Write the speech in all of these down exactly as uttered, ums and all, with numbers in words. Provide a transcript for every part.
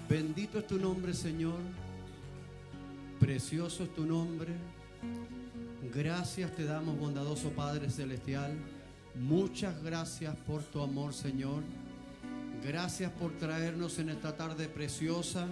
Bendito es tu nombre, Señor. Precioso es tu nombre. Gracias te damos, bondadoso Padre Celestial. Muchas gracias por tu amor, Señor. Gracias por traernos en esta tarde preciosa.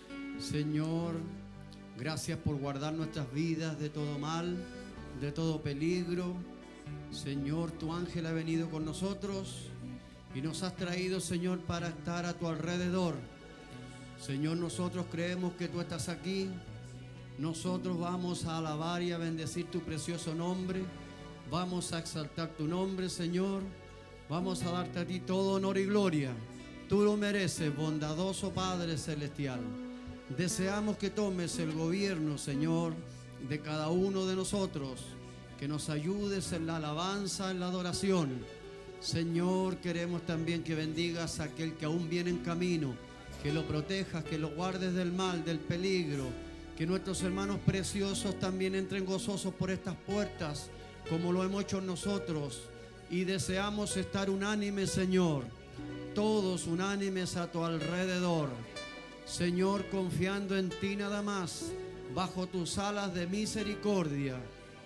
Señor, gracias por guardar nuestras vidas de todo mal, de todo peligro. Señor, tu ángel ha venido con nosotros y nos has traído, Señor, para estar a tu alrededor. Señor, nosotros creemos que tú estás aquí. Nosotros vamos a alabar y a bendecir tu precioso nombre. Vamos a exaltar tu nombre, Señor. Vamos a darte a ti todo honor y gloria. Tú lo mereces, bondadoso Padre Celestial. Deseamos que tomes el gobierno, Señor, de cada uno de nosotros. Que nos ayudes en la alabanza, en la adoración. Señor, queremos también que bendigas a aquel que aún viene en camino. Que lo protejas, que lo guardes del mal, del peligro. Que nuestros hermanos preciosos también entren gozosos por estas puertas, como lo hemos hecho nosotros. Y deseamos estar unánimes, Señor. Todos unánimes a tu alrededor. Señor, confiando en ti nada más, bajo tus alas de misericordia.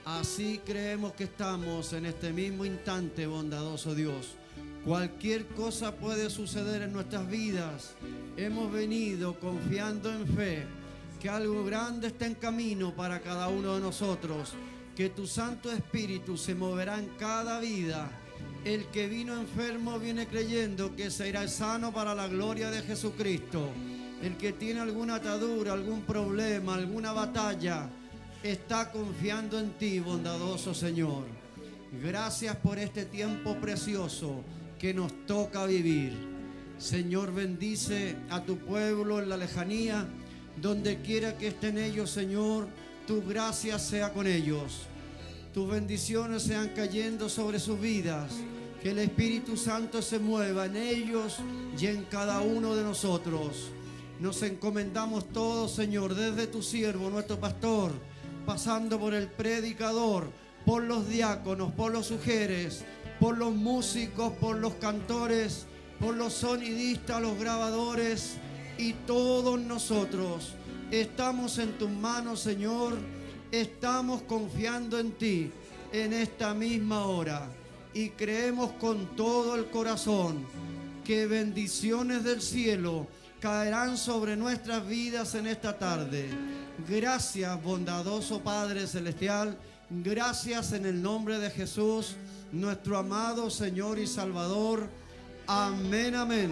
Así creemos que estamos en este mismo instante, bondadoso Dios. Cualquier cosa puede suceder en nuestras vidas. Hemos venido confiando en fe que algo grande está en camino para cada uno de nosotros. Que tu Santo Espíritu se moverá en cada vida. El que vino enfermo viene creyendo que se irá sano para la gloria de Jesucristo. El que tiene alguna atadura, algún problema, alguna batalla, está confiando en ti, bondadoso Señor. Gracias por este tiempo precioso que nos toca vivir. Señor, bendice a tu pueblo en la lejanía, donde quiera que estén ellos, Señor, tu gracia sea con ellos. Tus bendiciones sean cayendo sobre sus vidas. Que el Espíritu Santo se mueva en ellos y en cada uno de nosotros. Nos encomendamos todos, Señor, desde tu siervo, nuestro pastor, pasando por el predicador, por los diáconos, por los sugieres, por los músicos, por los cantores, por los sonidistas, los grabadores y todos nosotros. Estamos en tus manos, Señor. Estamos confiando en ti en esta misma hora y creemos con todo el corazón que bendiciones del cielo caerán sobre nuestras vidas en esta tarde. Gracias, bondadoso Padre Celestial. Gracias en el nombre de Jesús, nuestro amado Señor y Salvador. Amén, amén.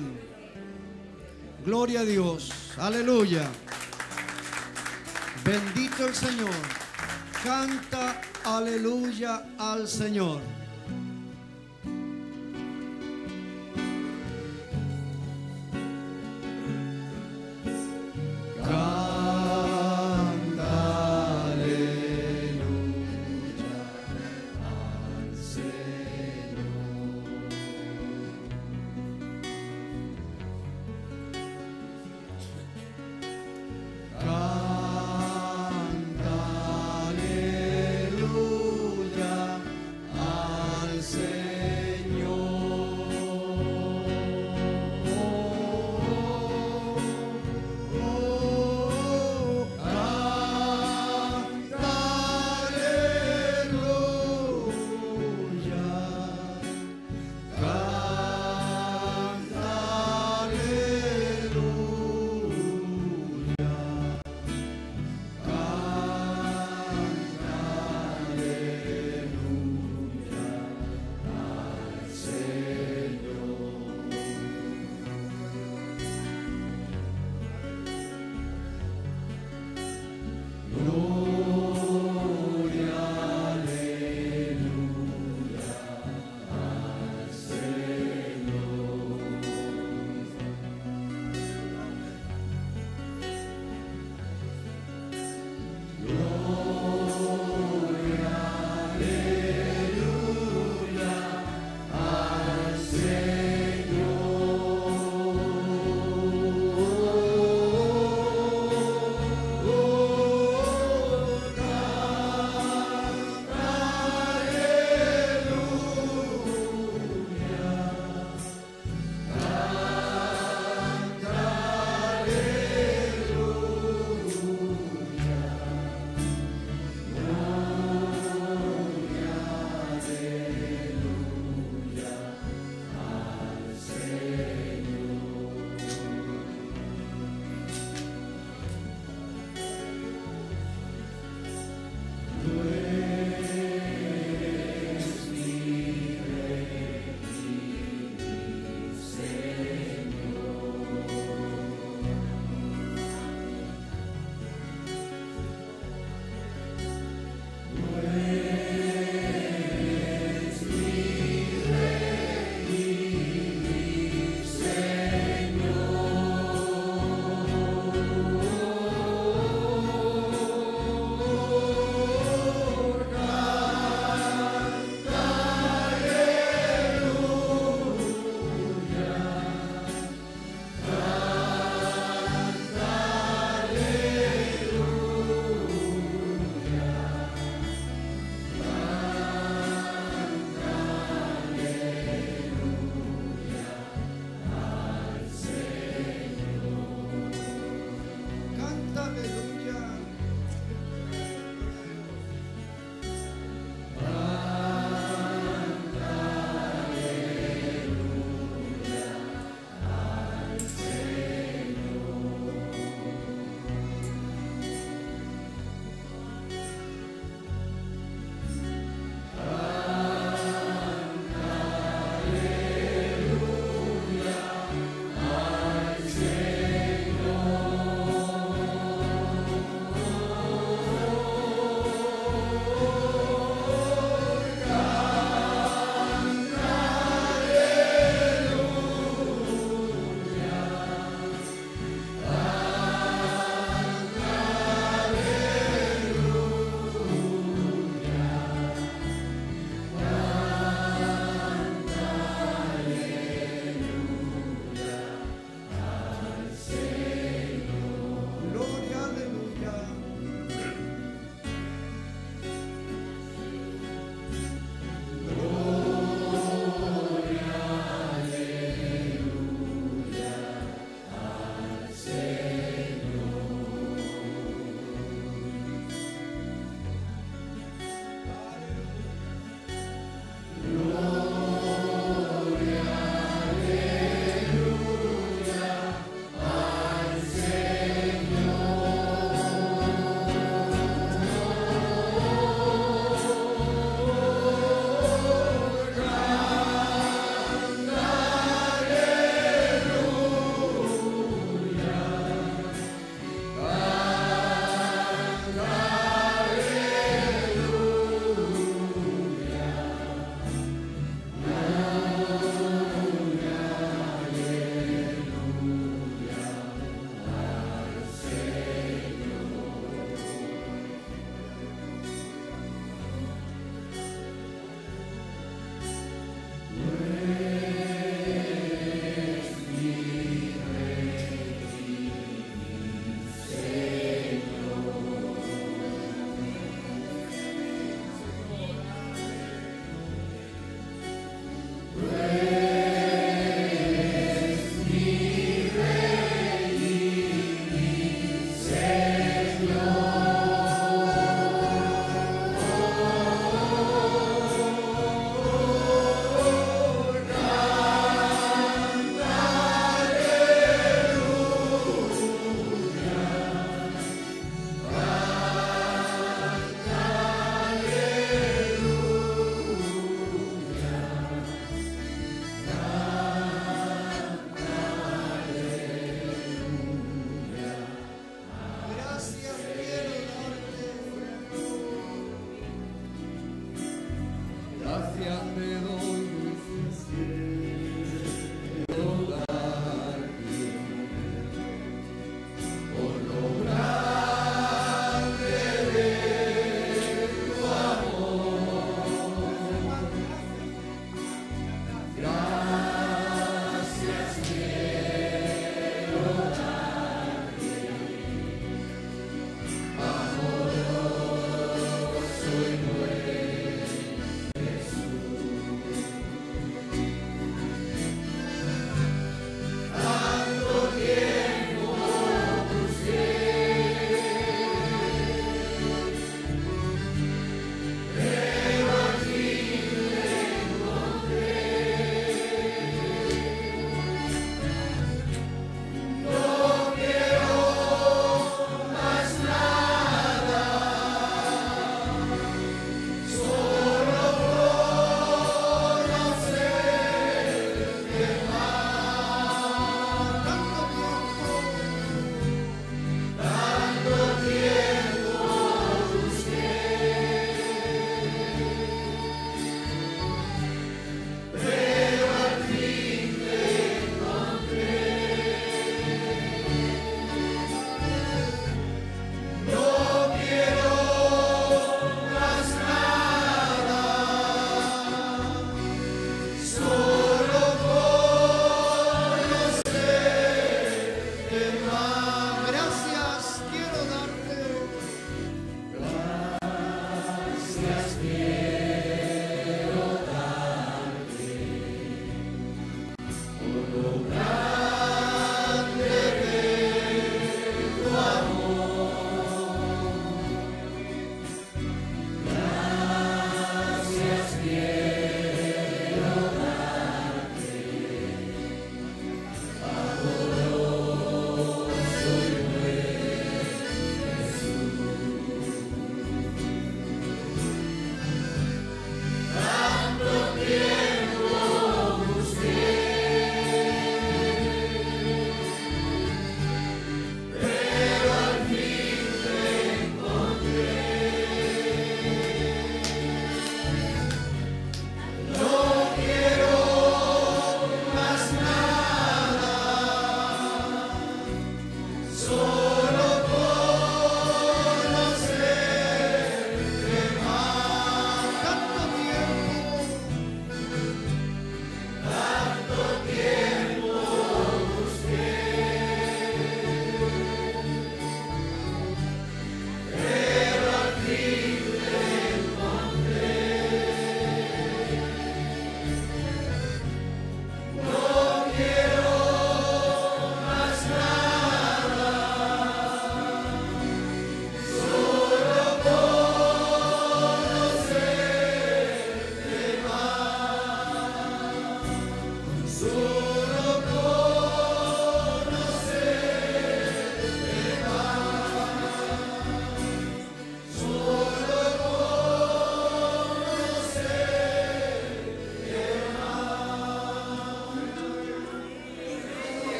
Gloria a Dios. Aleluya. Bendito el Señor. Canta aleluya al Señor. Canta aleluya.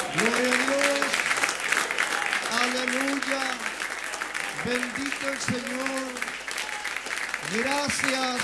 Gloria a Dios. Aleluya. Bendito el Señor. Gracias.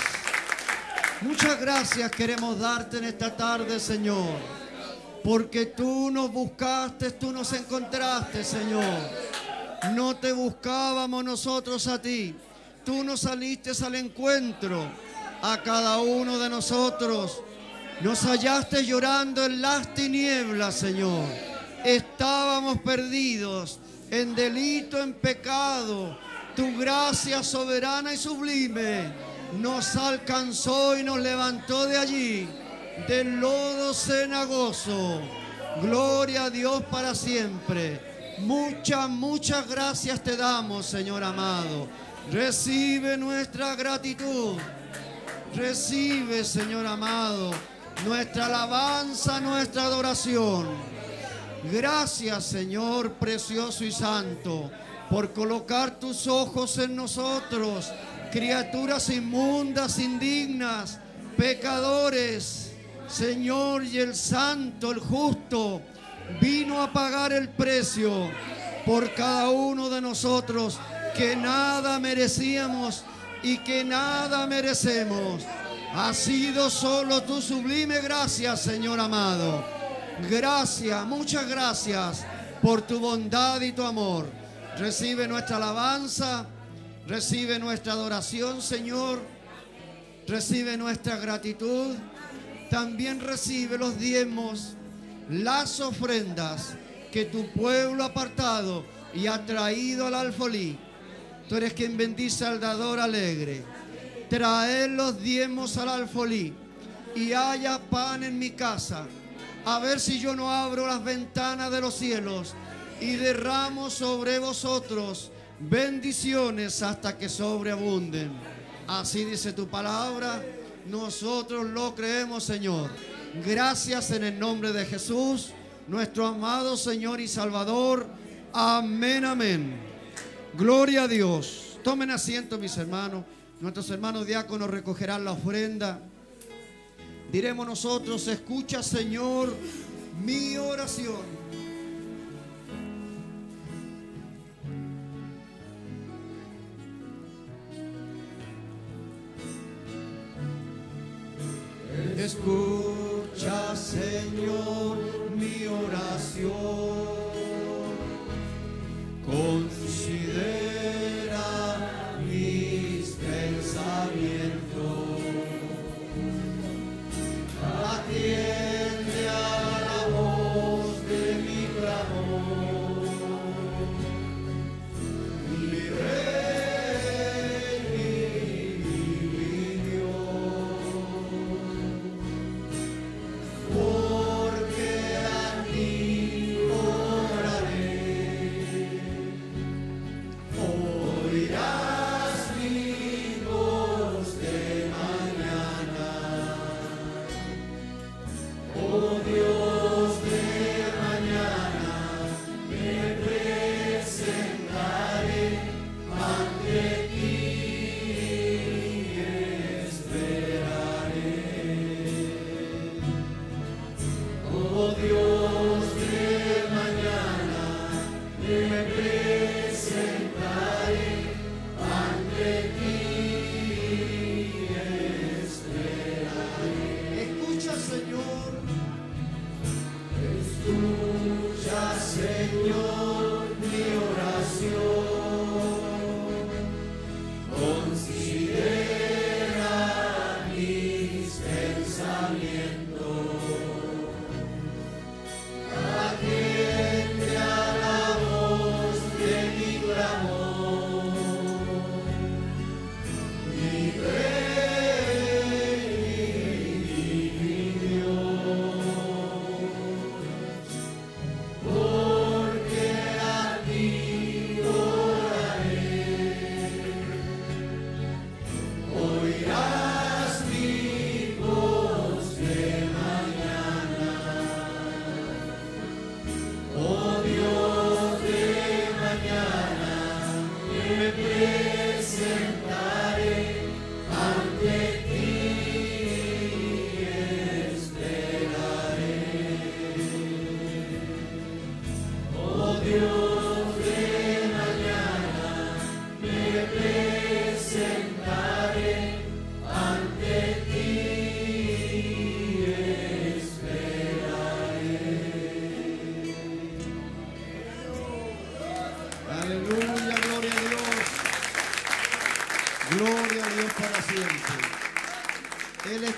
Muchas gracias queremos darte en esta tarde, Señor. Porque tú nos buscaste, tú nos encontraste, Señor. No te buscábamos nosotros a ti. Tú nos saliste al encuentro a cada uno de nosotros. Nos hallaste llorando en las tinieblas, Señor. Estábamos perdidos en delito, en pecado. Tu gracia soberana y sublime nos alcanzó y nos levantó de allí, del lodo cenagoso. Gloria a Dios para siempre. Muchas, muchas gracias te damos, Señor amado. Recibe nuestra gratitud. Recibe, Señor amado, nuestra alabanza, nuestra adoración. Gracias, Señor precioso y santo, por colocar tus ojos en nosotros, criaturas inmundas, indignas, pecadores. Señor, y el santo, el justo, vino a pagar el precio por cada uno de nosotros, que nada merecíamos y que nada merecemos. Ha sido solo tu sublime gracia, Señor amado. Gracias, muchas gracias por tu bondad y tu amor. Recibe nuestra alabanza, recibe nuestra adoración, Señor. Recibe nuestra gratitud. También recibe los diezmos, las ofrendas que tu pueblo ha apartado y ha traído al alfolí. Tú eres quien bendice al dador alegre. Traed los diezmos al alfolí y haya pan en mi casa. A ver si yo no abro las ventanas de los cielos y derramo sobre vosotros bendiciones hasta que sobreabunden. Así dice tu palabra. Nosotros lo creemos, Señor. Gracias en el nombre de Jesús, nuestro amado Señor y Salvador. Amén, amén. Gloria a Dios. Tomen asiento, mis hermanos. Nuestros hermanos diáconos recogerán la ofrenda. Diremos nosotros: escucha, Señor, mi oración. Escucha, Señor, mi oración. Considera mis pensamientos. Atiende a la voz de mi clamor. Mi Rey, mi Dios. Por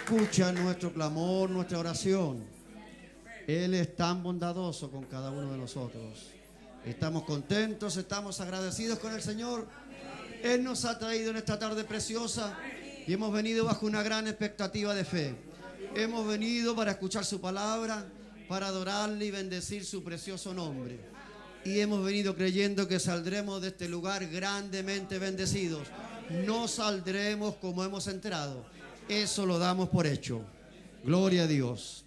escucha nuestro clamor, nuestra oración. Él es tan bondadoso con cada uno de nosotros. Estamos contentos, estamos agradecidos con el Señor. Él nos ha traído en esta tarde preciosa y hemos venido bajo una gran expectativa de fe. Hemos venido para escuchar su palabra, para adorarle y bendecir su precioso nombre. Y hemos venido creyendo que saldremos de este lugar grandemente bendecidos. No saldremos como hemos entrado. Eso lo damos por hecho. Gloria a Dios.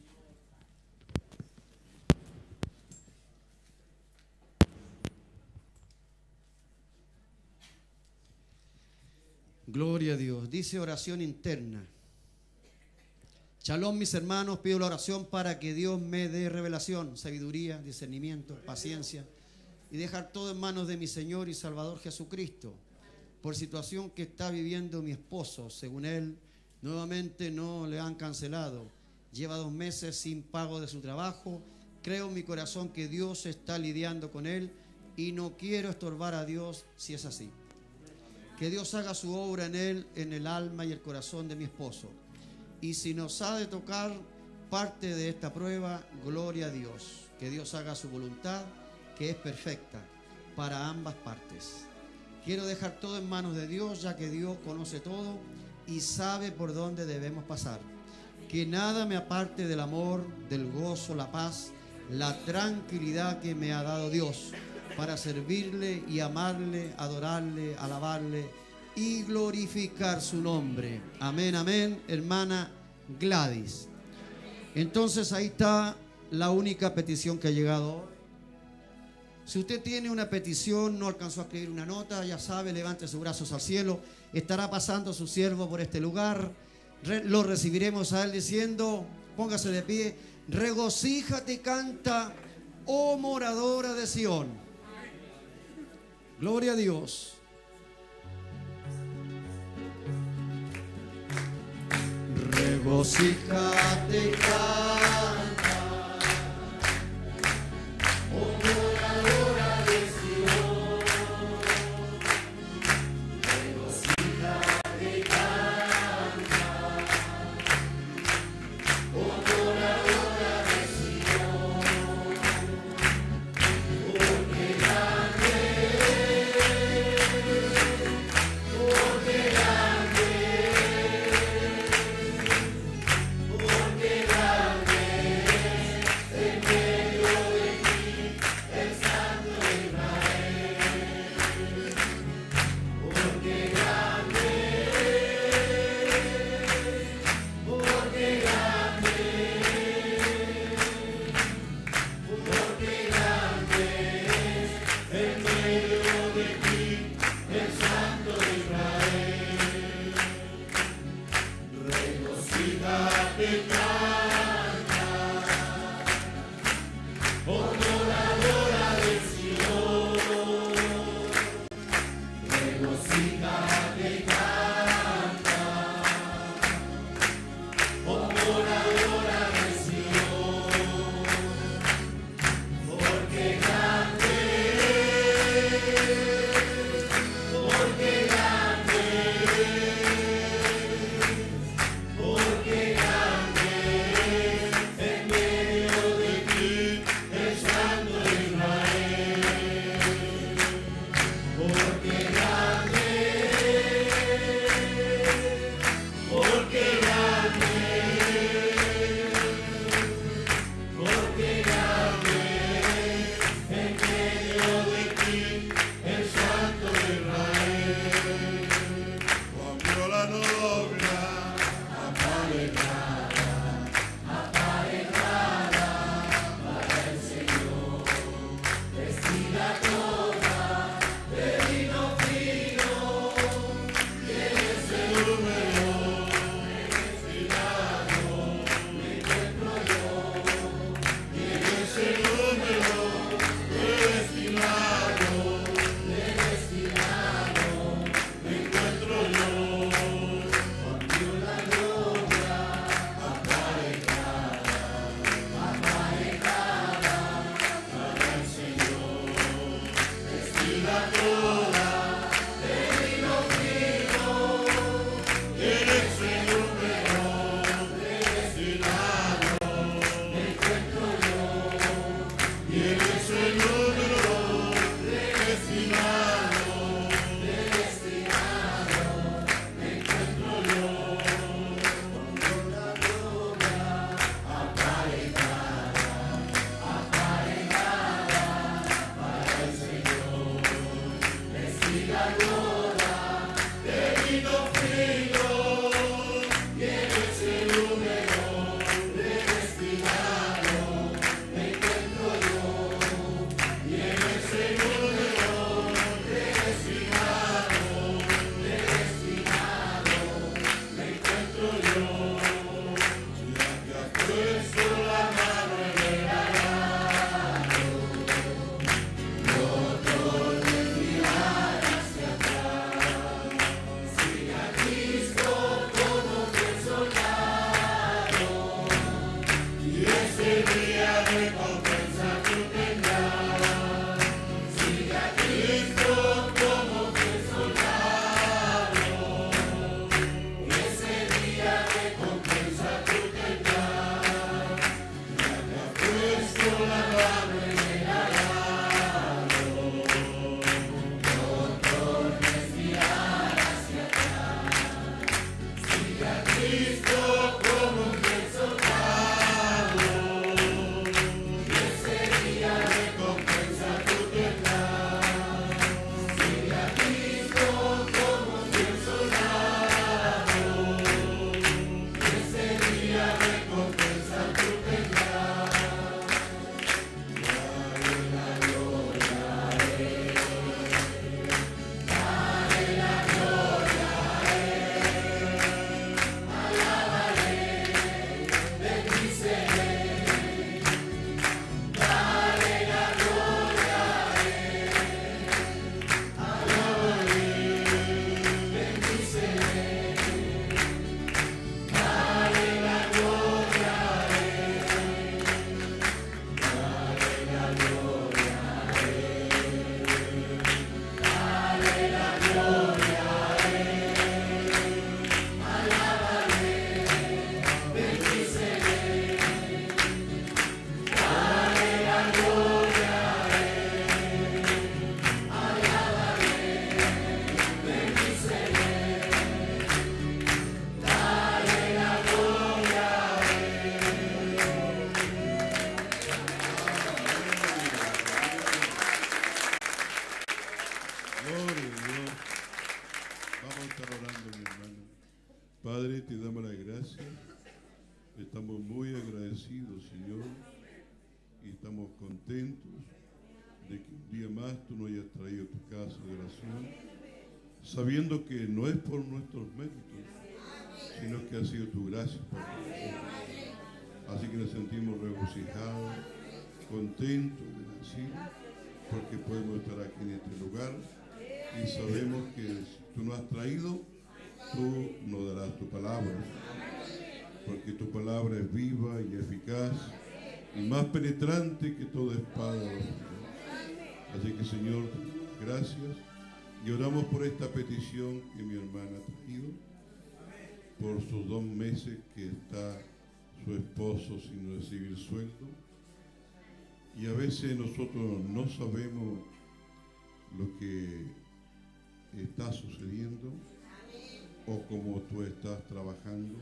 Gloria a Dios. Dice oración interna. Shalom, mis hermanos, pido la oración para que Dios me dé revelación, sabiduría, discernimiento, paciencia y dejar todo en manos de mi Señor y Salvador Jesucristo. Por situación que está viviendo mi esposo, según él, nuevamente no le han cancelado. Lleva dos meses sin pago de su trabajo. Creo en mi corazón que Dios está lidiando con él y no quiero estorbar a Dios si es así. Que Dios haga su obra en él, en el alma y el corazón de mi esposo. Y si nos ha de tocar parte de esta prueba, gloria a Dios. Que Dios haga su voluntad, que es perfecta para ambas partes. Quiero dejar todo en manos de Dios, ya que Dios conoce todo y sabe por dónde debemos pasar. Que nada me aparte del amor, del gozo, la paz, la tranquilidad que me ha dado Dios para servirle y amarle, adorarle, alabarle y glorificar su nombre. Amén, amén, hermana Gladys. Entonces ahí está la única petición que ha llegado hoy. Si usted tiene una petición, no alcanzó a escribir una nota, ya sabe, levante sus brazos al cielo. Estará pasando su siervo por este lugar. Re- lo recibiremos a él diciendo, póngase de pie, regocíjate y canta, oh moradora de Sión. Gloria a Dios. Regocíjate y canta, oh moradora de Sión. Regocíjate y canta, oh moradora de Sión. Porque grande, porque grande, porque grande en medio de ti el Santo de Israel. Porque grande, porque grande, porque grande en medio de ti el Santo de Israel. Regocíjate, canta, oh moradora de Sión. Regocíjate, canta, oh moradora de Sión. Porque grande, porque grande, porque grande en medio de ti es Padre, te damos la gracia. Estamos muy agradecidos, Señor, y estamos contentos de que un día más tú nos hayas traído a tu casa de oración, sabiendo que no es por nuestros méritos, sino que ha sido tu gracia, Padre. Así que nos sentimos regocijados, contentos, bendecidos, porque podemos estar aquí en este lugar y sabemos que si tú nos has traído, tú nos darás tu palabra, porque tu palabra es viva y eficaz y más penetrante que toda espada. Así que, Señor, gracias, y oramos por esta petición que mi hermana ha traído, por sus dos meses que está su esposo sin recibir sueldo, y a veces nosotros no sabemos lo que está sucediendo o cómo tú estás trabajando.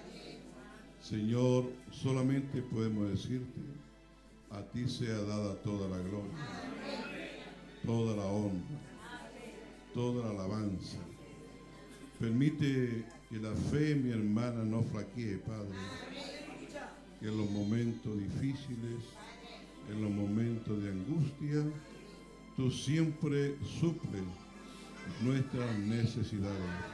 Señor, solamente podemos decirte, a ti sea dada toda la gloria, toda la honra, toda la alabanza. Permite que la fe de mi hermana no flaquee, Padre, que en los momentos difíciles, en los momentos de angustia, tú siempre suples nuestras necesidades.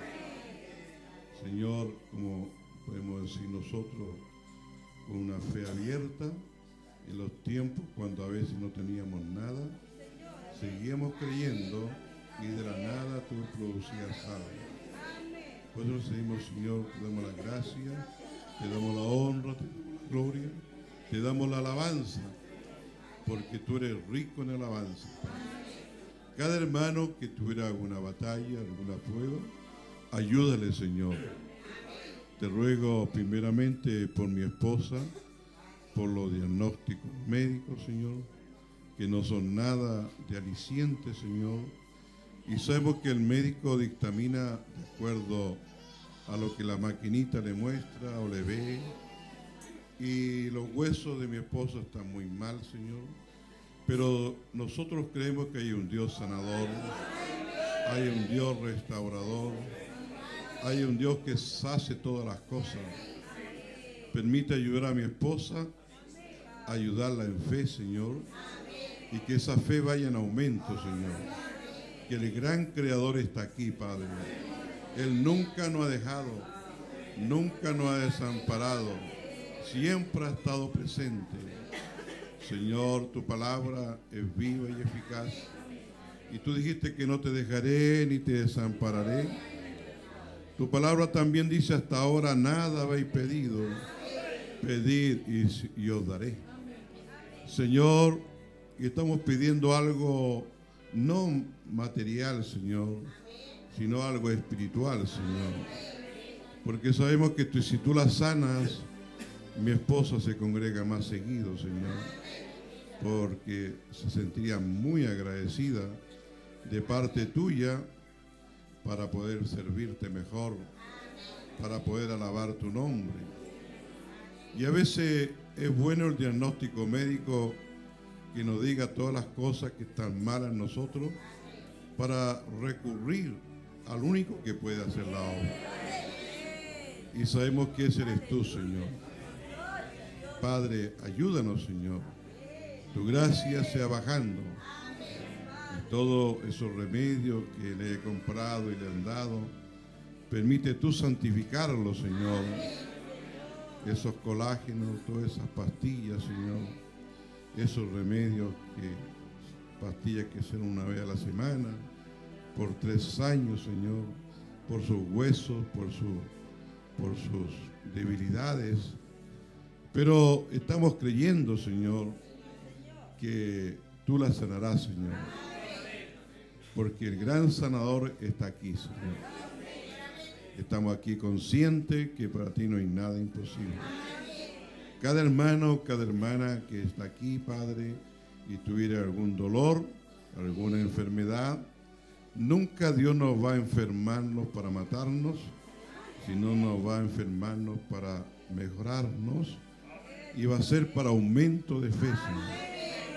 Señor, como podemos decir nosotros, con una fe abierta, en los tiempos cuando a veces no teníamos nada, seguíamos creyendo y de la nada tú producías algo. Por eso decimos, Señor, te damos la gracia, te damos la honra, te damos la gloria, te damos la alabanza, porque tú eres rico en alabanza. Cada hermano que tuviera alguna batalla, alguna prueba, ayúdale, Señor. Te ruego primeramente por mi esposa, por los diagnósticos médicos, Señor. que no son nada de aliciente, Señor. Y sabemos que el médico dictamina de acuerdo a lo que la maquinita le muestra o le ve. Y los huesos de mi esposa están muy mal, Señor. Pero nosotros creemos que hay un Dios sanador, hay un Dios restaurador, hay un Dios que hace todas las cosas. Permite ayudar a mi esposa, ayudarla en fe, Señor, y que esa fe vaya en aumento, Señor. Que el gran Creador está aquí, Padre. Él nunca nos ha dejado, nunca nos ha desamparado, siempre ha estado presente. Señor, tu palabra es viva y eficaz. Y tú dijiste que no te dejaré ni te desampararé. Tu palabra también dice, hasta ahora nada habéis pedido. Pedid y, y os daré. Señor, y estamos pidiendo algo no material, Señor, sino algo espiritual, Señor. Porque sabemos que tú, si tú la sanas, mi esposa se congrega más seguido, Señor, porque se sentiría muy agradecida de parte tuya para poder servirte mejor, para poder alabar tu nombre. Y a veces es bueno el diagnóstico médico que nos diga todas las cosas que están mal en nosotros para recurrir al único que puede hacer la obra. Y sabemos que ese eres tú, Señor. Padre, ayúdanos, Señor. Tu gracia sea bajando. Y todos esos remedios que le he comprado y le han dado, permite tú santificarlos, Señor. Esos colágenos, todas esas pastillas, Señor. Esos remedios, que pastillas que sean una vez a la semana, por tres años, Señor, por sus huesos, por, su, por sus debilidades. Pero estamos creyendo, Señor, que tú la sanarás, Señor. Porque el gran sanador está aquí, Señor. Estamos aquí conscientes que para ti no hay nada imposible. Cada hermano, cada hermana que está aquí, Padre, y tuviera algún dolor, alguna enfermedad, nunca Dios nos va a enfermarnos para matarnos, sino nos va a enfermarnos para mejorarnos, y va a ser para aumento de fe, Señor.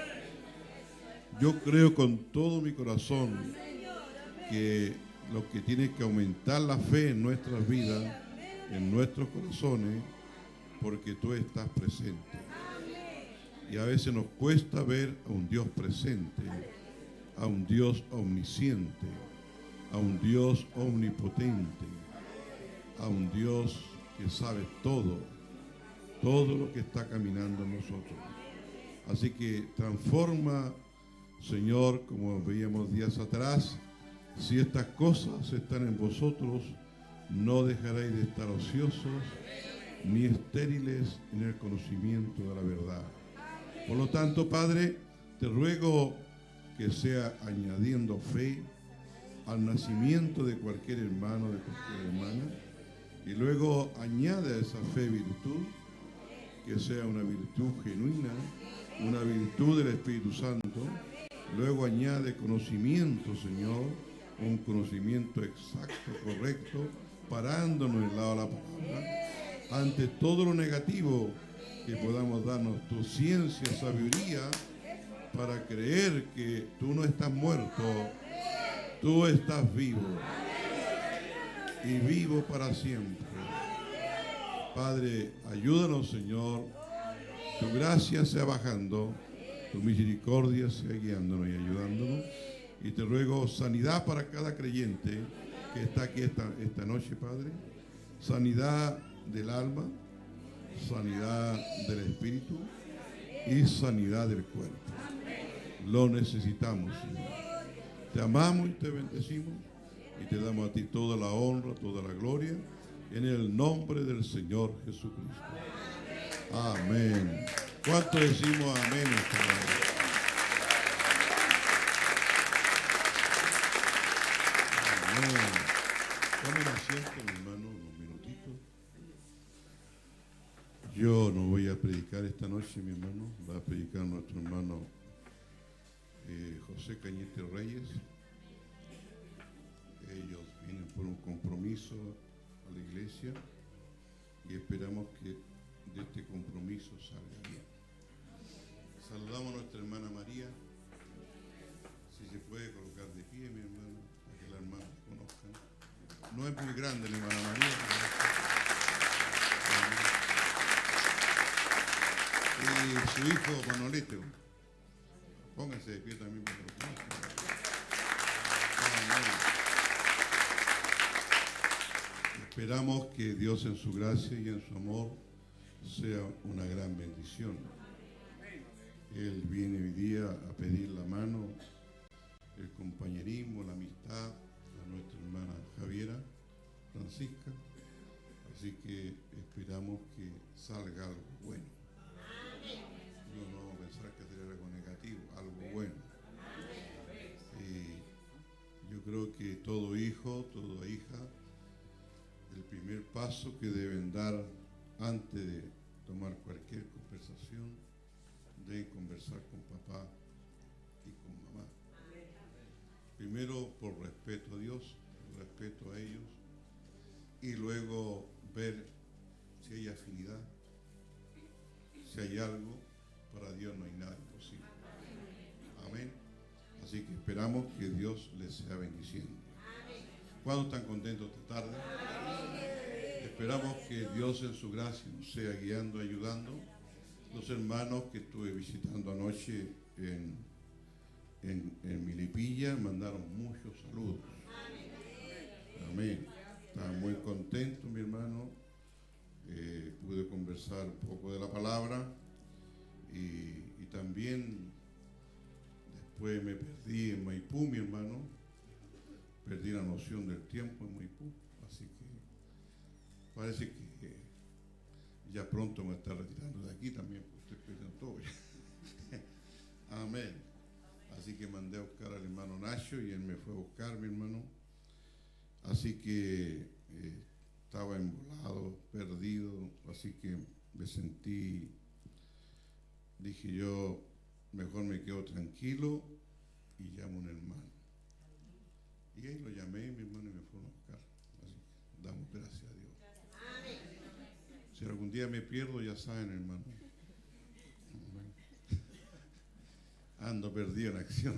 Yo creo con todo mi corazón que lo que tiene que aumentar la fe en nuestras vidas, en nuestros corazones, porque tú estás presente. Y a veces nos cuesta ver a un Dios presente, a un Dios omnisciente, a un Dios omnipotente, a un Dios que sabe todo, todo lo que está caminando en nosotros. Así que transforma, Señor, como veíamos días atrás, si estas cosas están en vosotros, no dejaréis de estar ociosos ni estériles en el conocimiento de la verdad. Por lo tanto, Padre, te ruego que sea añadiendo fe al nacimiento de cualquier hermano, de cualquier hermana, y luego añade a esa fe virtud, que sea una virtud genuina, una virtud del Espíritu Santo. Luego añade conocimiento, Señor, un conocimiento exacto, correcto, parándonos en el lado de la palabra. Ante todo lo negativo, que podamos darnos tu ciencia, sabiduría, para creer que tú no estás muerto, tú estás vivo y vivo para siempre. Padre, ayúdanos, Señor, tu gracia sea bajando, tu misericordia sea guiándonos y ayudándonos. Y te ruego sanidad para cada creyente que está aquí esta, esta noche, Padre. Sanidad del alma, sanidad del espíritu y sanidad del cuerpo. Lo necesitamos, Señor. Te amamos y te bendecimos y te damos a ti toda la honra, toda la gloria, en el nombre del Señor Jesucristo. Amén. ¿Cuánto decimos amén? Amén. Tomen asiento, mi hermano, unos minutitos. Yo no voy a predicar esta noche, mi hermano. Va a predicar nuestro hermano José Cañete Reyes. Ellos vienen por un compromiso a la iglesia y esperamos que de este compromiso salga bien. Saludamos a nuestra hermana María. Si se puede colocar de pie, mi hermana, para que la hermana la conozcan. No es muy grande la hermana María. Y su hijo Manolete. Pónganse de pie también para que lo conozcan. Esperamos que Dios en su gracia y en su amor sea una gran bendición. Él viene hoy día a pedir la mano, el compañerismo, la amistad a nuestra hermana Javiera Francisca. Así que esperamos que salga algo bueno. No, no vamos a pensar que será algo negativo, algo bueno. Y yo creo que todo hijo, toda hija, el primer paso que deben dar antes de tomar cualquier conversación, deben conversar con papá y con mamá. Primero por respeto a Dios, por respeto a ellos, y luego ver si hay afinidad, si hay algo. Para Dios no hay nada imposible. Amén. Así que esperamos que Dios les sea bendiciendo. ¿Cuántos están contentos esta tarde? Esperamos que Dios en su gracia nos sea guiando, ayudando. Los hermanos que estuve visitando anoche en, en, en Milipilla mandaron muchos saludos. Amén. Estaba muy contento, mi hermano. Eh, pude conversar un poco de la palabra y, y también después me perdí en Maipú, mi hermano. Perdí la noción del tiempo en Maipú. Así que parece que ya pronto me está retirando de aquí también, porque estoy perdiendo todo ya. Amén. Así que mandé a buscar al hermano Nacho y él me fue a buscar, mi hermano. Así que eh, estaba embolado, perdido, así que me sentí, dije yo, mejor me quedo tranquilo y llamo a un hermano. Y ahí lo llamé, mi hermano, y me fue a buscar. Así que damos gracias a Dios. Si algún día me pierdo, ya saben, hermano. Ando perdido en acción.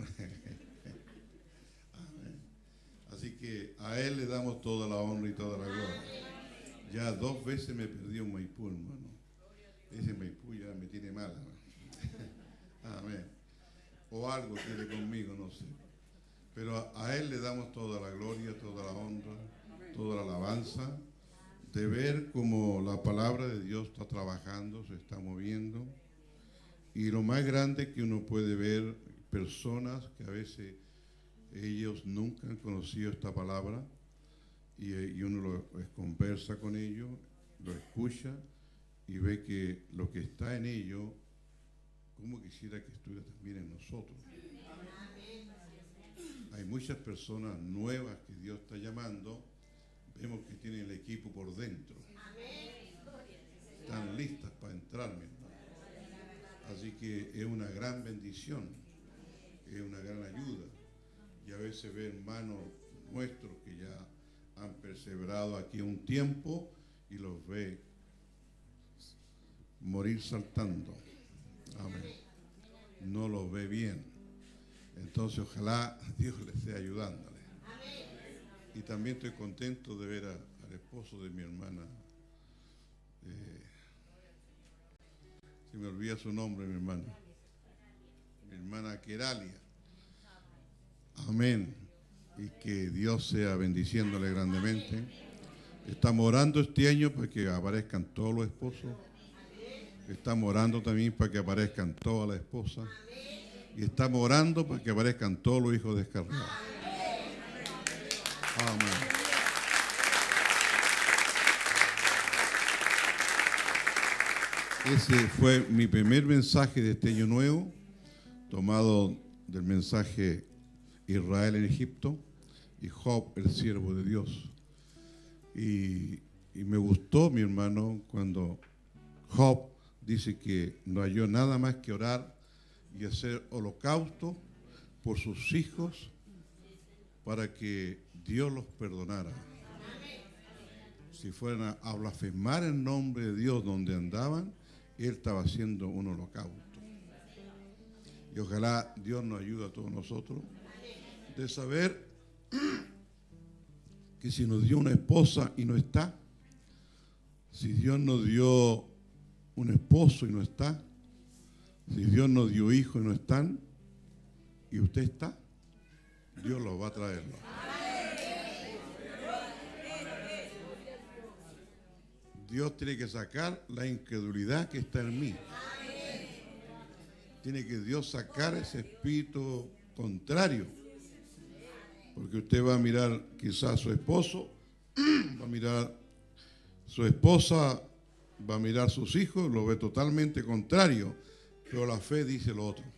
Así que a Él le damos toda la honra y toda la gloria. Ya dos veces me perdí en Maipú, hermano. Ese Maipú ya me tiene mal. Amén. O algo quiere conmigo, no sé. Pero a, a Él le damos toda la gloria, toda la honra, toda la alabanza, de ver cómo la palabra de Dios está trabajando, se está moviendo. Y lo más grande que uno puede ver, personas que a veces ellos nunca han conocido esta palabra y, y uno lo, lo conversa con ellos, lo escucha y ve que lo que está en ellos, como quisiera que estuviera también en nosotros. Hay muchas personas nuevas que Dios está llamando, vemos que tienen el equipo por dentro. Están listas para entrar, mi hermano. Así que es una gran bendición, es una gran ayuda. Y a veces ve hermanos nuestros que ya han perseverado aquí un tiempo y los ve morir saltando. Amén. No los ve bien. Entonces ojalá Dios les esté ayudándole. Y también estoy contento de ver a, al esposo de mi hermana. Eh, se me olvida su nombre, mi hermana. Mi hermana Queralia. Amén. Y que Dios sea bendiciéndole grandemente. Estamos orando este año para que aparezcan todos los esposos. Estamos orando también para que aparezcan todas las esposas. Y estamos orando para que aparezcan todos los hijos descarriados. Amén. Ese fue mi primer mensaje de este año nuevo, tomado del mensaje Israel en Egipto y Job, el siervo de Dios. Y, y me gustó, mi hermano, cuando Job dice que no halló nada más que orar y hacer holocausto por sus hijos para que Dios los perdonara. Si fueran a blasfemar el nombre de Dios donde andaban, él estaba haciendo un holocausto. Y ojalá Dios nos ayude a todos nosotros de saber que si nos dio una esposa y no está, si Dios nos dio un esposo y no está, si Dios nos dio hijos y no están, y usted está, Dios los va a traer. Dios tiene que sacar la incredulidad que está en mí. Tiene que Dios sacar ese espíritu contrario. Porque usted va a mirar quizás a su esposo, va a mirar su esposa, va a mirar sus hijos, lo ve totalmente contrario. Pero la fe dice lo otro.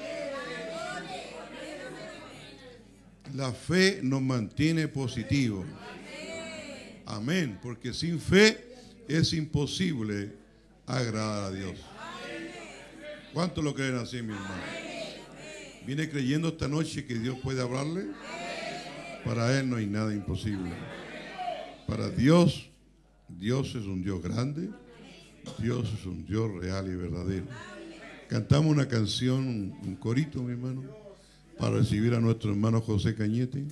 La fe nos mantiene positivos. Amén. Porque sin fe es imposible agradar a Dios. ¿Cuántos lo creen así, mi hermano? ¿Viene creyendo esta noche que Dios puede hablarle? Para Él no hay nada imposible. Para Dios, Dios es un Dios grande. Dios es un Dios real y verdadero. Cantamos una canción, un corito, mi hermano, para recibir a nuestro hermano José Cañete.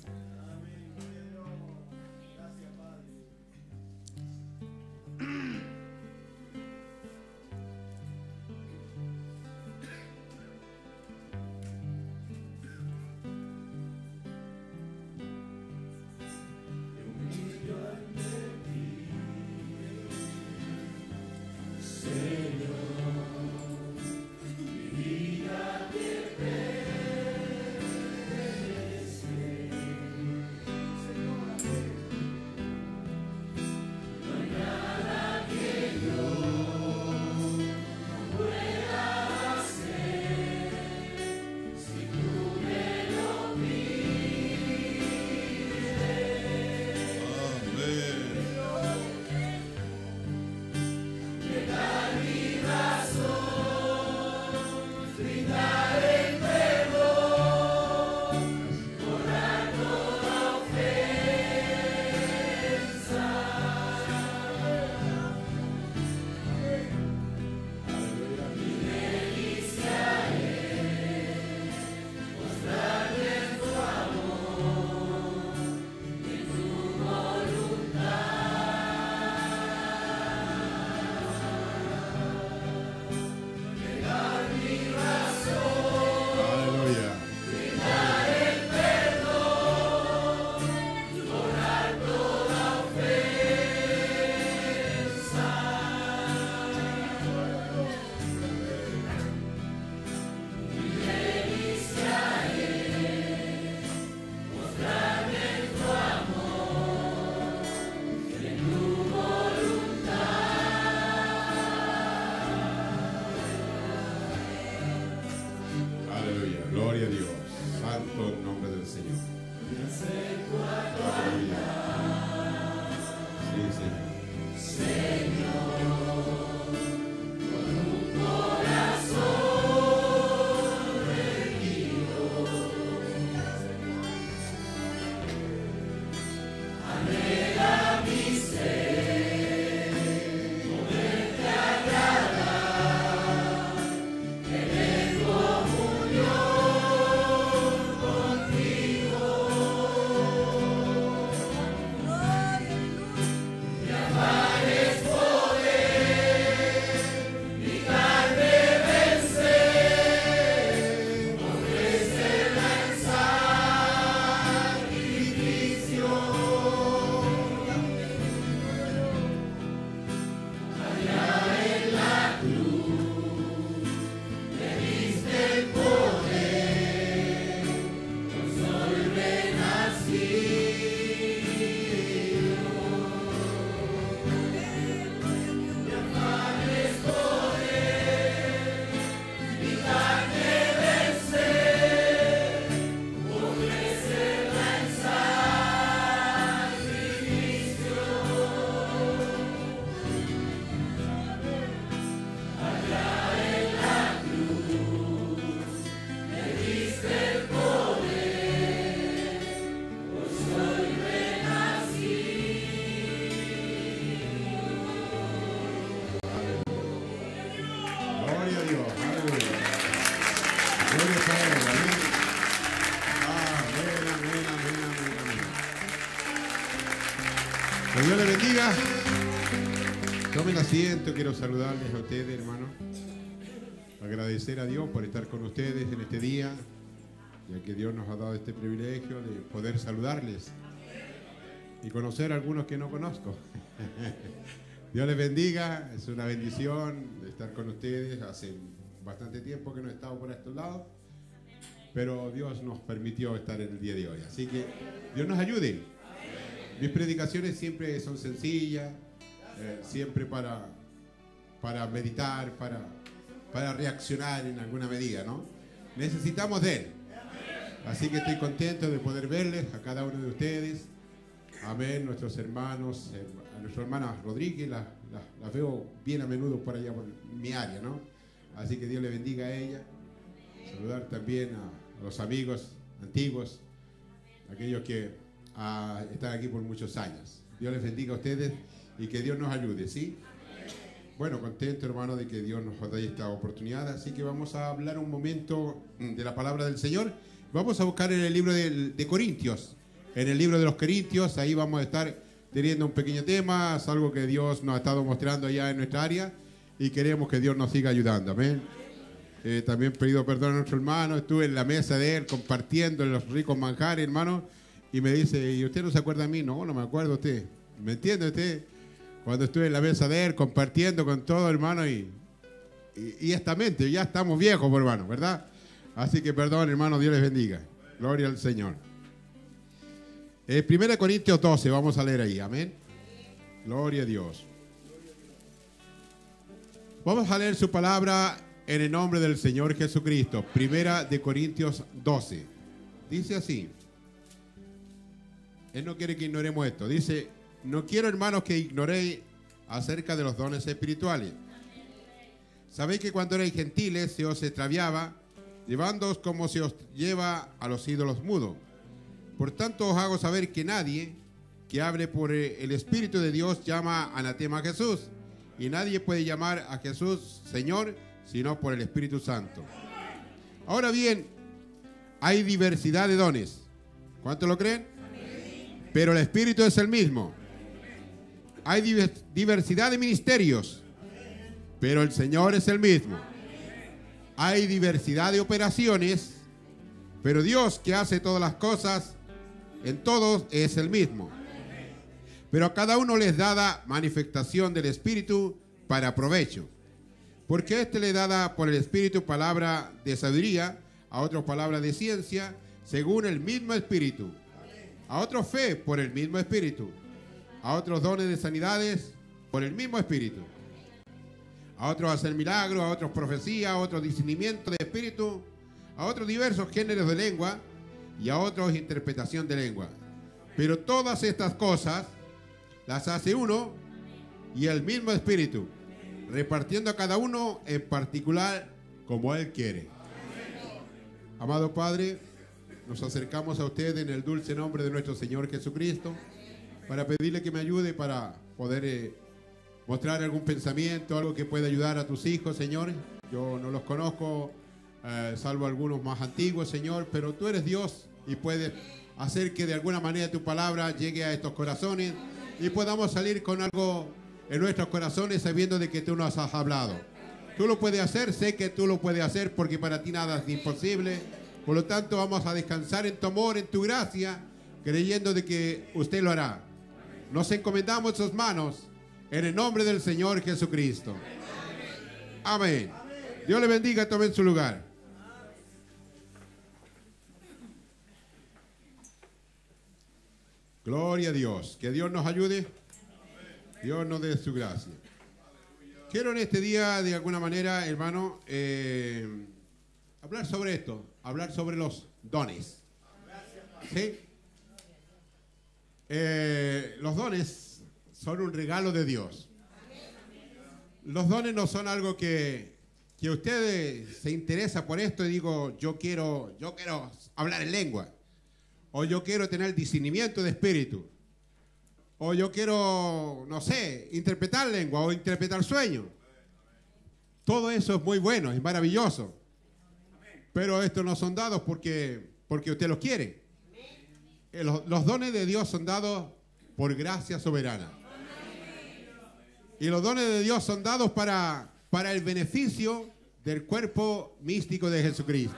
Yes, Que Dios les bendiga. Tomen asiento, quiero saludarles a ustedes, hermanos. Agradecer a Dios por estar con ustedes en este día, ya que Dios nos ha dado este privilegio de poder saludarles y conocer a algunos que no conozco. Dios les bendiga, es una bendición de estar con ustedes. Hace bastante tiempo que no he estado por estos lados, pero Dios nos permitió estar en el día de hoy. Así que Dios nos ayude. Mis predicaciones siempre son sencillas, eh, siempre para, para meditar, para, para reaccionar en alguna medida, ¿no? Necesitamos de Él. Así que estoy contento de poder verles a cada uno de ustedes. Amén, nuestros hermanos, eh, a nuestra hermana Rodríguez, la, la, la veo bien a menudo por allá por mi área, ¿no? Así que Dios le bendiga a ella. Saludar también a, a los amigos antiguos, aquellos que uh, están aquí por muchos años. Dios les bendiga a ustedes y que Dios nos ayude, ¿sí? Bueno, contento, hermano, de que Dios nos dé esta oportunidad. Así que vamos a hablar un momento de la palabra del Señor. Vamos a buscar en el libro de, de Corintios. En el libro de los Corintios, ahí vamos a estar teniendo un pequeño tema, es algo que Dios nos ha estado mostrando allá en nuestra área y queremos que Dios nos siga ayudando, amén. Eh, también pedido perdón a nuestro hermano, estuve en la mesa de él compartiendo los ricos manjares, hermano, y me dice, ¿y usted no se acuerda de mí? No, no me acuerdo usted. ¿Me entiende usted? Cuando estuve en la mesa de él compartiendo con todo, hermano, y, y, y esta mente, ya estamos viejos, hermano, ¿verdad? Así que perdón, hermano, Dios les bendiga. Gloria al Señor. Eh, primera Corintios doce, vamos a leer ahí, amén. Gloria a Dios. Vamos a leer su palabra en el nombre del Señor Jesucristo. Primera de Corintios doce. Dice así. Él no quiere que ignoremos esto. Dice, no quiero, hermanos, que ignoréis acerca de los dones espirituales. Sabéis que cuando erais gentiles se os extraviaba, llevándoos como se os lleva a los ídolos mudos. Por tanto os hago saber que nadie que hable por el Espíritu de Dios llama anatema a Jesús, y nadie puede llamar a Jesús Señor sino por el Espíritu Santo. Ahora bien, hay diversidad de dones. ¿Cuántos lo creen? Pero el Espíritu es el mismo. Hay diversidad de ministerios, pero el Señor es el mismo. Hay diversidad de operaciones, pero Dios, que hace todas las cosas en todos, es el mismo. Pero a cada uno les dada manifestación del Espíritu para provecho. Porque a este le dada por el Espíritu palabra de sabiduría, a otros palabra de ciencia, según el mismo Espíritu. A otros fe por el mismo Espíritu. A otros dones de sanidades por el mismo Espíritu. A otros hacer milagros, a otros profecía, a otros discernimiento de espíritu, a otros diversos géneros de lengua y a otros interpretación de lengua. Pero todas estas cosas las hace uno y el mismo Espíritu, repartiendo a cada uno en particular como Él quiere. Amado Padre, nos acercamos a usted en el dulce nombre de nuestro Señor Jesucristo para pedirle que me ayude para poder eh, mostrar algún pensamiento, algo que pueda ayudar a tus hijos, Señor. Yo no los conozco, eh, salvo algunos más antiguos, Señor, pero tú eres Dios y puedes hacer que de alguna manera tu palabra llegue a estos corazones y podamos salir con algo en nuestros corazones sabiendo de que tú nos has hablado. Tú lo puedes hacer, sé que tú lo puedes hacer porque para ti nada es imposible. Por lo tanto, vamos a descansar en tu amor, en tu gracia, creyendo de que usted lo hará. Nos encomendamos en sus manos en el nombre del Señor Jesucristo. Amén. Dios le bendiga, tomen su lugar. Gloria a Dios. Que Dios nos ayude. Dios nos dé su gracia. Quiero en este día, de alguna manera, hermano, eh, hablar sobre esto. Hablar sobre los dones. ¿Sí? Eh, los dones son un regalo de Dios. Los dones no son algo que, que usted se interesa por esto y digo, yo quiero, yo quiero hablar en lengua. O yo quiero tener discernimiento de espíritu. O yo quiero, no sé, interpretar lengua o interpretar sueños. Todo eso es muy bueno, es maravilloso. Pero estos no son dados porque, porque usted los quiere. Los, los dones de Dios son dados por gracia soberana. Y los dones de Dios son dados para, para el beneficio del cuerpo místico de Jesucristo.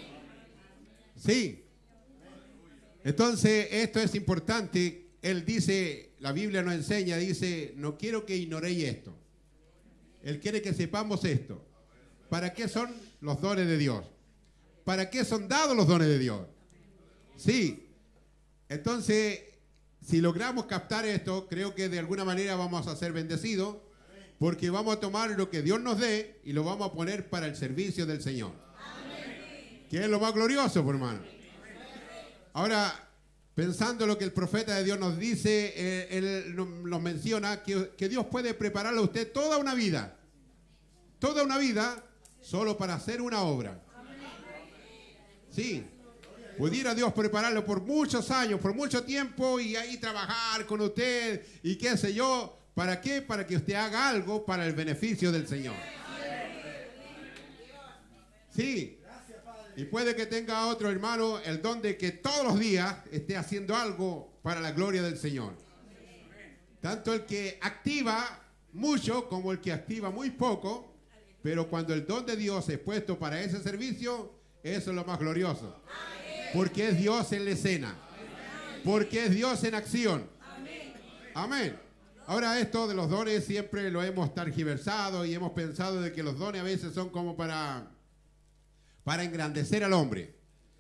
Sí. Entonces, esto es importante. Él dice, la Biblia nos enseña, dice, no quiero que ignoréis esto. Él quiere que sepamos esto. ¿Para qué son los dones de Dios? ¿Para qué son dados los dones de Dios? Sí. Entonces, si logramos captar esto, creo que de alguna manera vamos a ser bendecidos, porque vamos a tomar lo que Dios nos dé y lo vamos a poner para el servicio del Señor. Amén. Que es lo más glorioso, por hermano. Ahora, pensando lo que el profeta de Dios nos dice, eh, él nos menciona que, que Dios puede prepararle a usted toda una vida, toda una vida, solo para hacer una obra. Sí. Pudiera Dios prepararlo por muchos años, por mucho tiempo y ahí trabajar con usted y qué sé yo. ¿Para qué? Para que usted haga algo para el beneficio del Señor. Sí. Y puede que tenga otro hermano el don de que todos los días esté haciendo algo para la gloria del Señor. Tanto el que activa mucho como el que activa muy poco. Pero cuando el don de Dios es puesto para ese servicio, eso es lo más glorioso. Porque es Dios en la escena. Porque es Dios en acción. Amén. Ahora esto de los dones siempre lo hemos tergiversado y hemos pensado de que los dones a veces son como para, para engrandecer al hombre.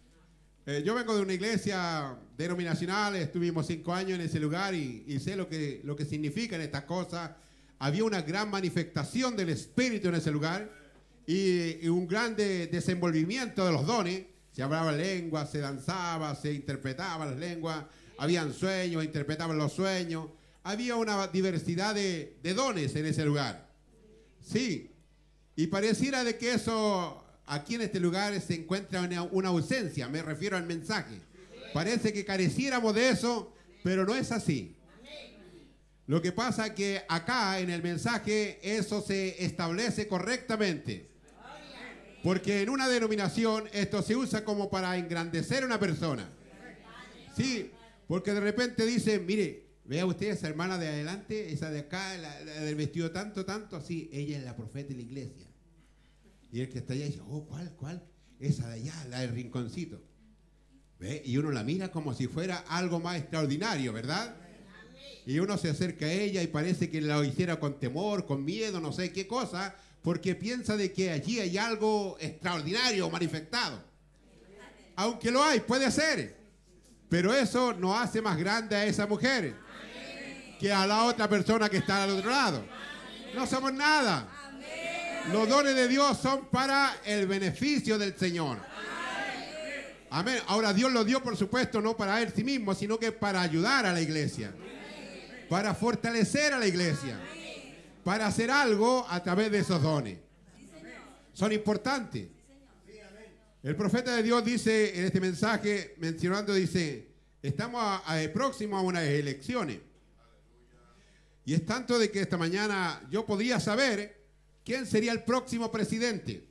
Eh, yo vengo de una iglesia denominacional, estuvimos cinco años en ese lugar y, y sé lo que, lo que significan estas cosas. Había una gran manifestación del Espíritu en ese lugar y, y un gran de, desenvolvimiento de los dones. Se hablaba lenguas, se danzaba, se interpretaban las lenguas, habían sueños, interpretaban los sueños. Había una diversidad de, de dones en ese lugar. Sí, y pareciera de que eso, aquí en este lugar se encuentra una, una ausencia, me refiero al mensaje. Parece que careciéramos de eso, pero no es así. Lo que pasa es que acá en el mensaje eso se establece correctamente. Porque en una denominación esto se usa como para engrandecer a una persona. Sí, porque de repente dicen, mire, vea usted esa hermana de adelante, esa de acá, la, la del vestido tanto, tanto, así, ella es la profeta de la iglesia. Y el que está allá dice, oh, ¿cuál, cuál? Esa de allá, la del rinconcito. ¿Ve? Y uno la mira como si fuera algo más extraordinario, ¿verdad? Y uno se acerca a ella y parece que la hiciera con temor, con miedo, no sé qué cosa, porque piensa de que allí hay algo extraordinario manifestado. Aunque lo hay, puede ser. Pero eso no hace más grande a esa mujer que a la otra persona que está al otro lado. No somos nada. Los dones de Dios son para el beneficio del Señor. Amén. Ahora Dios lo dio, por supuesto, no para Él sí mismo, sino que para ayudar a la iglesia. Para fortalecer a la iglesia. Para hacer algo a través de esos dones. Son importantes. El profeta de Dios dice en este mensaje, mencionando, dice, estamos a, a, próximos a unas elecciones. Y es tanto de que esta mañana yo podría saber quién sería el próximo presidente.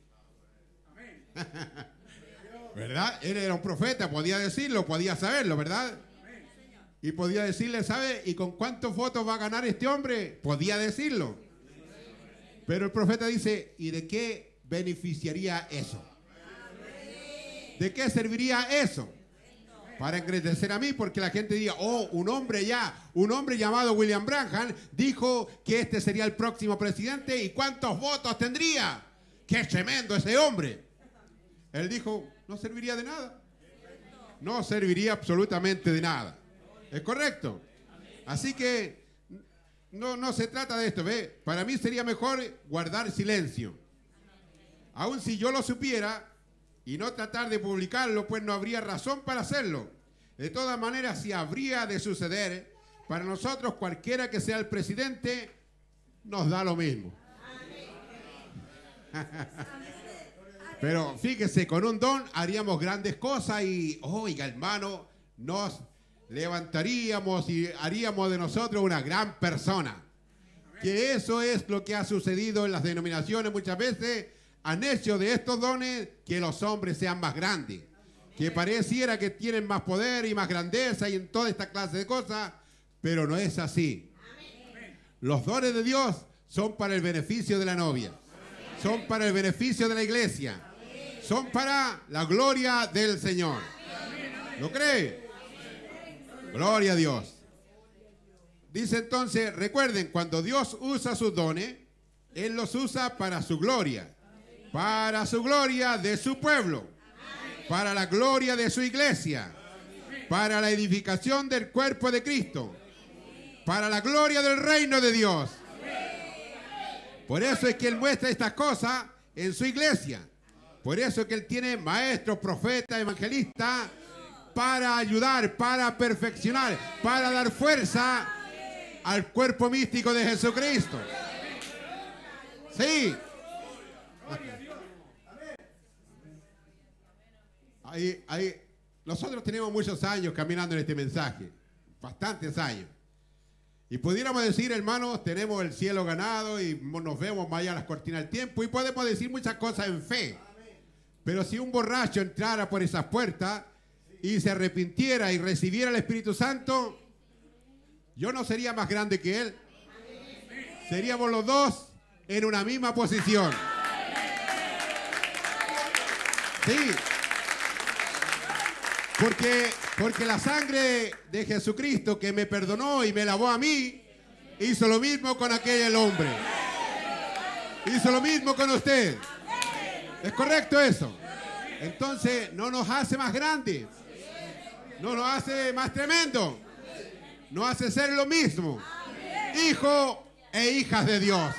¿Verdad? Él era un profeta, podía decirlo, podía saberlo, ¿verdad? Y podía decirle, ¿sabe? ¿Y con cuántos votos va a ganar este hombre? Podía decirlo. Pero el profeta dice, ¿y de qué beneficiaría eso? ¿De qué serviría eso? Para engrandecer a mí, porque la gente diga, oh, un hombre ya, un hombre llamado William Branham dijo que este sería el próximo presidente y cuántos votos tendría. ¡Qué tremendo ese hombre! Él dijo, no serviría de nada. No serviría absolutamente de nada. ¿Es correcto? Así que no, no se trata de esto, ¿ve? Para mí sería mejor guardar silencio. Aun si yo lo supiera y no tratar de publicarlo, pues no habría razón para hacerlo. De todas maneras, si habría de suceder, para nosotros cualquiera que sea el presidente, nos da lo mismo. Pero fíjese, con un don haríamos grandes cosas y, oiga hermano, nos levantaríamos y haríamos de nosotros una gran persona. Que eso es lo que ha sucedido en las denominaciones muchas veces. Han hecho de estos dones que los hombres sean más grandes. Que pareciera que tienen más poder y más grandeza y en toda esta clase de cosas. pero no es así. Los dones de Dios son para el beneficio de la novia, son para el beneficio de la iglesia, son para la gloria del Señor. ¿Lo cree? Gloria a Dios. Dice entonces, recuerden, cuando Dios usa sus dones, Él los usa para su gloria, para su gloria de su pueblo, para la gloria de su iglesia, para la edificación del cuerpo de Cristo, para la gloria del reino de Dios. Por eso es que Él muestra estas cosas en su iglesia. Por eso es que Él tiene maestros, profetas, evangelistas, para ayudar, para perfeccionar, para dar fuerza al cuerpo místico de Jesucristo. Sí. Ahí, ahí, nosotros tenemos muchos años caminando en este mensaje, bastantes años. Y pudiéramos decir, hermanos, tenemos el cielo ganado y nos vemos más allá a las cortinas del tiempo y podemos decir muchas cosas en fe. Pero si un borracho entrara por esas puertas y se arrepintiera y recibiera el Espíritu Santo, yo no sería más grande que él. Seríamos los dos en una misma posición. Sí. Porque, porque la sangre de Jesucristo que me perdonó y me lavó a mí, hizo lo mismo con aquel hombre. Hizo lo mismo con usted. ¿Es correcto eso? Entonces no nos hace más grandes. No nos hace más tremendo. Nos hace ser lo mismo. Hijo e hijas de Dios.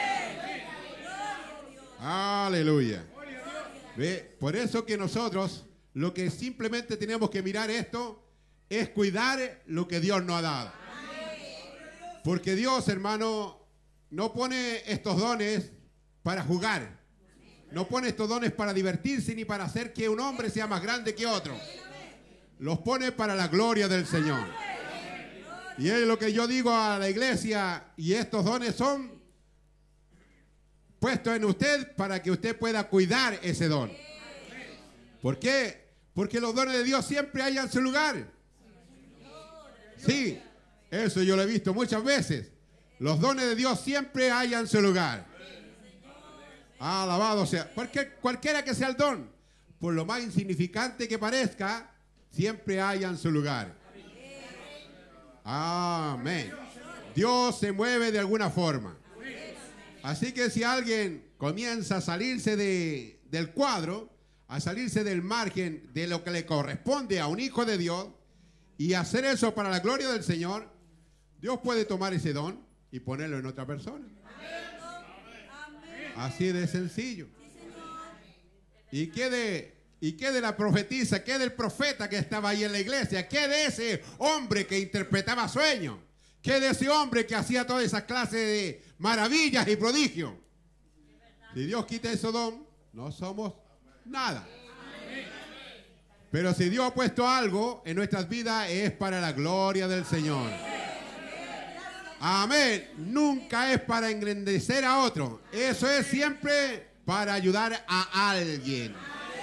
Aleluya. ¿Ve? Por eso que nosotros lo que simplemente tenemos que mirar esto es cuidar lo que Dios nos ha dado. Porque Dios, hermano, no pone estos dones para jugar. No pone estos dones para divertirse ni para hacer que un hombre sea más grande que otro. Los pone para la gloria del Señor. Y es lo que yo digo a la iglesia, y estos dones son puestos en usted para que usted pueda cuidar ese don. ¿Por qué? Porque los dones de Dios siempre hayan su lugar. Sí, eso yo lo he visto muchas veces. Los dones de Dios siempre hayan su lugar. Alabado sea. Porque cualquiera que sea el don, por lo más insignificante que parezca, siempre hayan su lugar. Amén. Dios se mueve de alguna forma. Así que si alguien comienza a salirse de, del cuadro, a salirse del margen de lo que le corresponde a un hijo de Dios y hacer eso para la gloria del Señor, Dios puede tomar ese don y ponerlo en otra persona. Así de sencillo. ¿Y qué de, y qué de la profetisa? ¿Qué del profeta que estaba ahí en la iglesia? ¿Qué de ese hombre que interpretaba sueños? ¿Qué de ese hombre que hacía toda esa clase de maravillas y prodigios? Si Dios quita ese don, no somos nada. Pero si Dios ha puesto algo en nuestras vidas, es para la gloria del Señor. Amén. Nunca es para engrandecer a otro. Eso es siempre para ayudar a alguien.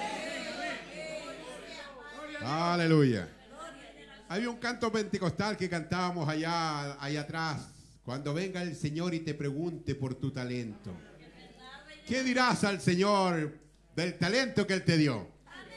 Aleluya. Había un canto pentecostal que cantábamos allá, allá atrás. Cuando venga el Señor y te pregunte por tu talento, ¿qué dirás al Señor del talento que Él te dio?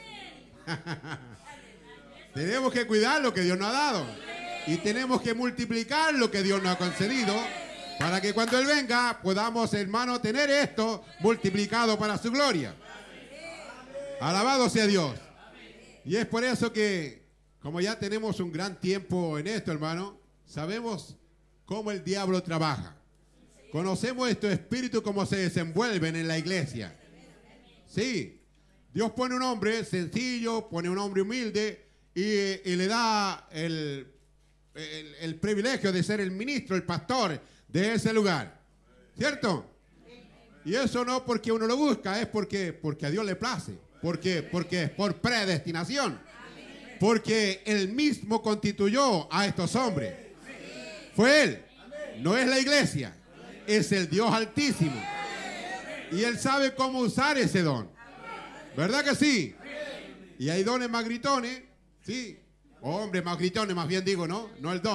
Tenemos que cuidar lo que Dios nos ha dado. Y tenemos que multiplicar lo que Dios nos ha concedido para que cuando Él venga podamos, hermano, tener esto multiplicado para su gloria. Alabado sea Dios. Y es por eso que, como ya tenemos un gran tiempo en esto, hermano, sabemos cómo el diablo trabaja. Conocemos estos espíritus, cómo se desenvuelven en la iglesia. Sí, Dios pone un hombre sencillo, pone un hombre humilde y, y le da el... El, el privilegio de ser el ministro, el pastor de ese lugar, ¿cierto? Y eso no porque uno lo busca, es porque, porque a Dios le place, porque, porque es por predestinación, porque Él mismo constituyó a estos hombres. Fue Él, no es la iglesia, es el Dios Altísimo, y Él sabe cómo usar ese don, ¿verdad que sí? Y hay dones más gritones, sí. Hombres más gritones, más bien digo, ¿no? No el don.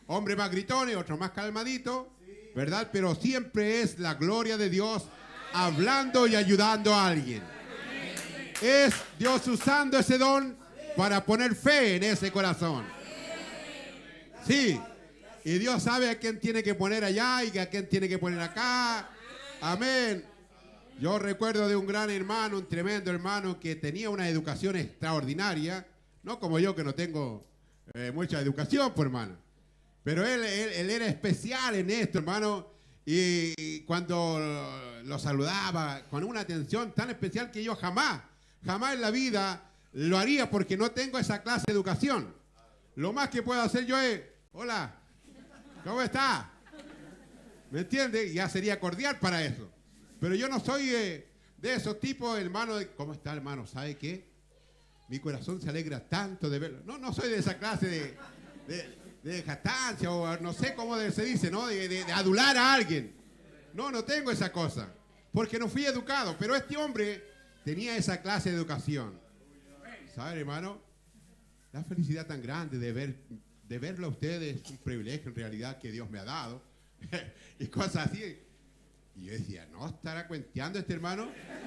hombres más gritones, otros más calmaditos, ¿verdad? Pero siempre es la gloria de Dios hablando y ayudando a alguien. Es Dios usando ese don para poner fe en ese corazón. Sí. Y Dios sabe a quién tiene que poner allá y a quién tiene que poner acá. Amén. Yo recuerdo de un gran hermano, un tremendo hermano que tenía una educación extraordinaria. No como yo, que no tengo eh, mucha educación, pues, hermano. Pero él, él, él era especial en esto, hermano. Y, y cuando lo saludaba con una atención tan especial que yo jamás, jamás en la vida lo haría, porque no tengo esa clase de educación. Lo más que puedo hacer yo es, hola, ¿cómo está? ¿Me entiende? Ya sería cordial para eso. Pero yo no soy eh, de esos tipos, hermano. De, ¿cómo está, hermano? ¿Sabe qué? Mi corazón se alegra tanto de verlo. No, no soy de esa clase de, de, de jactancia o no sé cómo se dice, ¿no? De, de, de adular a alguien. No, no tengo esa cosa. Porque no fui educado. Pero este hombre tenía esa clase de educación. ¿Sabe, hermano? La felicidad tan grande de ver, de verlo a ustedes es un privilegio en realidad que Dios me ha dado. Y cosas así. Y yo decía, ¿no estará cuenteando este hermano?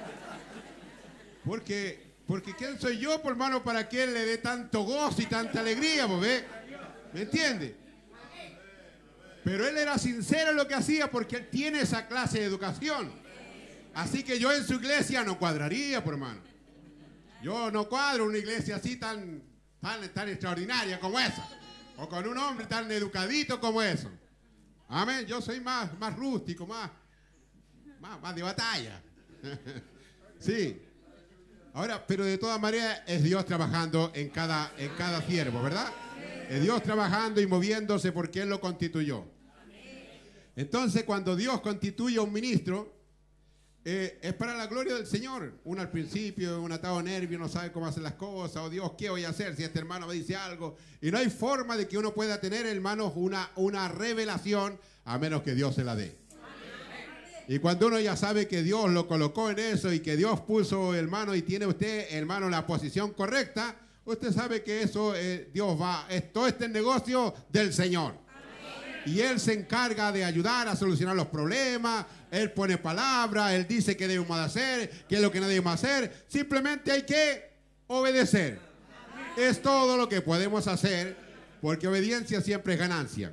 Porque, porque ¿quién soy yo, por hermano, para que él le dé tanto gozo y tanta alegría, ¿vos ves? ¿Me entiende? Pero él era sincero en lo que hacía porque él tiene esa clase de educación. Así que yo en su iglesia no cuadraría, por hermano. Yo no cuadro una iglesia así tan, tan, tan extraordinaria como esa. O con un hombre tan educadito como eso. Amén. Yo soy más, más rústico, más, más, más de batalla. Sí. Ahora, pero de todas maneras es Dios trabajando en cada, en cada siervo, ¿verdad? Es Dios trabajando y moviéndose porque Él lo constituyó. Entonces, cuando Dios constituye a un ministro, eh, es para la gloria del Señor. Uno al principio, un atado de nervio, no sabe cómo hacer las cosas. Oh Dios, ¿qué voy a hacer si este hermano me dice algo? Y no hay forma de que uno pueda tener, hermanos, una, una revelación a menos que Dios se la dé. Y cuando uno ya sabe que Dios lo colocó en eso y que Dios puso, hermano, y tiene usted, hermano, la posición correcta, usted sabe que eso, eh, Dios va, es, todo este negocio del Señor. Y Él se encarga de ayudar a solucionar los problemas. Él pone palabra, Él dice qué debemos hacer, qué es lo que no debemos hacer. Simplemente hay que obedecer. Es todo lo que podemos hacer, porque obediencia siempre es ganancia.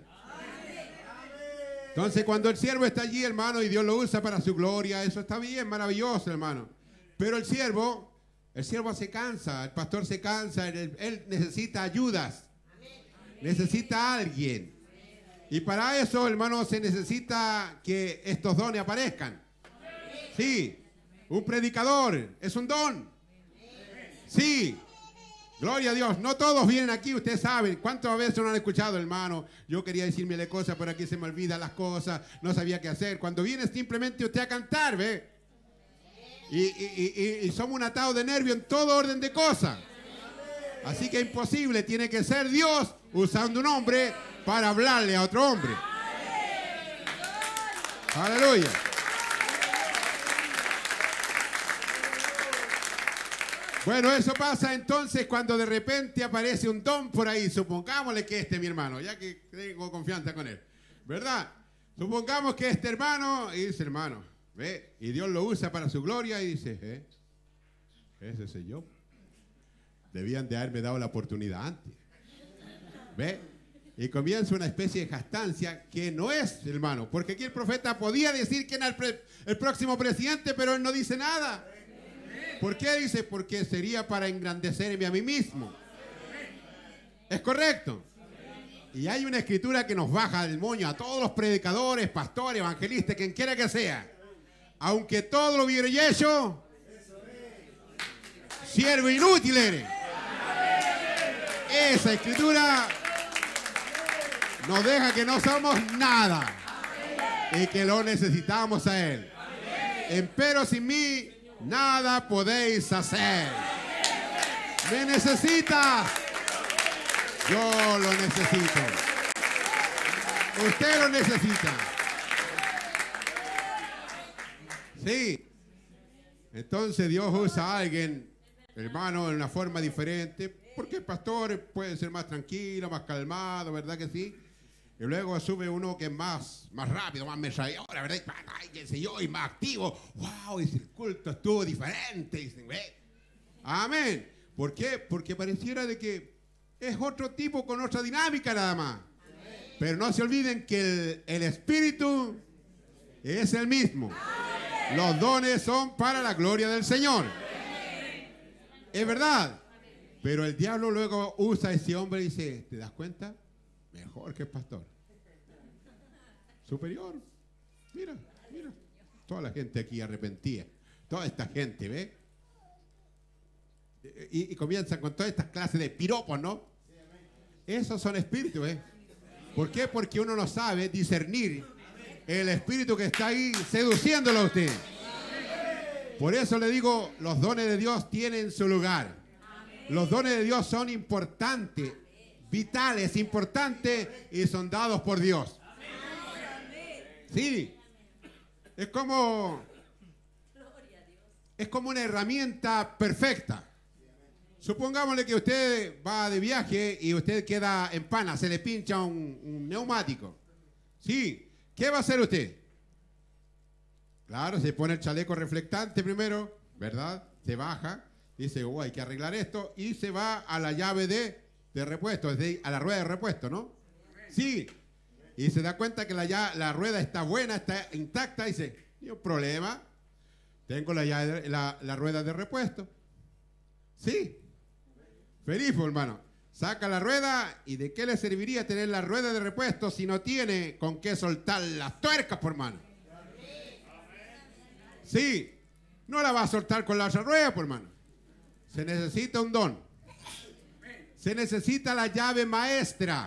Entonces, cuando el siervo está allí, hermano, y Dios lo usa para su gloria, eso está bien, maravilloso, hermano. Pero el siervo, el siervo se cansa, el pastor se cansa, él, él necesita ayudas, necesita a alguien. Y para eso, hermano, se necesita que estos dones aparezcan. Sí, un predicador es un don. Sí, gloria a Dios. No todos vienen aquí, ustedes saben. ¿Cuántas veces no han escuchado, hermano? Yo quería decirme cosas, pero aquí se me olvidan las cosas. No sabía qué hacer. Cuando viene simplemente usted a cantar, ¿ve? Y, y, y, y somos un atado de nervio en todo orden de cosas. Así que es imposible. Tiene que ser Dios usando un hombre para hablarle a otro hombre. Aleluya. Bueno, eso pasa entonces cuando de repente aparece un don por ahí. Supongámosle que este, mi hermano, ya que tengo confianza con él, ¿verdad? Supongamos que este hermano, y dice, hermano, ¿ve? Y Dios lo usa para su gloria y dice, ¿eh? Ese soy yo. Debían de haberme dado la oportunidad antes. ¿Ve? Y comienza una especie de jactancia que no es, hermano, porque aquí el profeta podía decir que era el, pre, el próximo presidente, pero él no dice nada. ¿Por qué dice? Porque sería para engrandecerme a mí mismo. ¿Es correcto? Y hay una escritura que nos baja del moño a todos los predicadores, pastores, evangelistas, quien quiera que sea. Aunque todo lo hubiera hecho, siervo inútil eres. Esa escritura nos deja que no somos nada y que lo necesitamos a Él. Empero sin mí nada podéis hacer. ¿Me necesitas? Yo lo necesito. Usted lo necesita. Sí. Entonces Dios usa a alguien, hermano, de una forma diferente. Porque el pastor puede ser más tranquilo, más calmado, ¿verdad que sí? Y luego sube uno que es más, más rápido, más metralladora, ¿verdad? Y qué sé yo, y más activo. ¡Wow! Dice, el culto estuvo diferente. Dicen, ¿ve? Amén. ¿Por qué? Porque pareciera de que es otro tipo con otra dinámica nada más. Amén. Pero no se olviden que el, el Espíritu es el mismo. Amén. Los dones son para la gloria del Señor. Amén. Es verdad. Pero el diablo luego usa a ese hombre y dice, ¿te das cuenta? Mejor que el pastor. Superior. Mira, mira. Toda la gente aquí arrepentía. Toda esta gente, ¿ve? Y, y comienzan con todas estas clases de piropos, ¿no? Esos son espíritus, ¿eh? ¿Por qué? Porque uno no sabe discernir el espíritu que está ahí seduciéndolo a usted. Por eso le digo, los dones de Dios tienen su lugar. Los dones de Dios son importantes, vitales, importantes y son dados por Dios. Sí. Es como, es como una herramienta perfecta. Supongámosle que usted va de viaje y usted queda en pana, se le pincha un, un neumático. Sí, ¿qué va a hacer usted? Claro, se pone el chaleco reflectante primero, ¿verdad? Se baja, dice, oh, hay que arreglar esto, y se va a la llave de, de repuesto, es decir, a la rueda de repuesto, ¿no? Sí, y se da cuenta que la, ya, la rueda está buena, está intacta, y dice, no hay problema, tengo la, llave, la, la rueda de repuesto. Sí. Feliz, hermano. Saca la rueda y ¿de qué le serviría tener la rueda de repuesto si no tiene con qué soltar las tuercas, por hermano? Sí, no la va a soltar con la otra rueda, por hermano. Se necesita un don. Se necesita la llave maestra.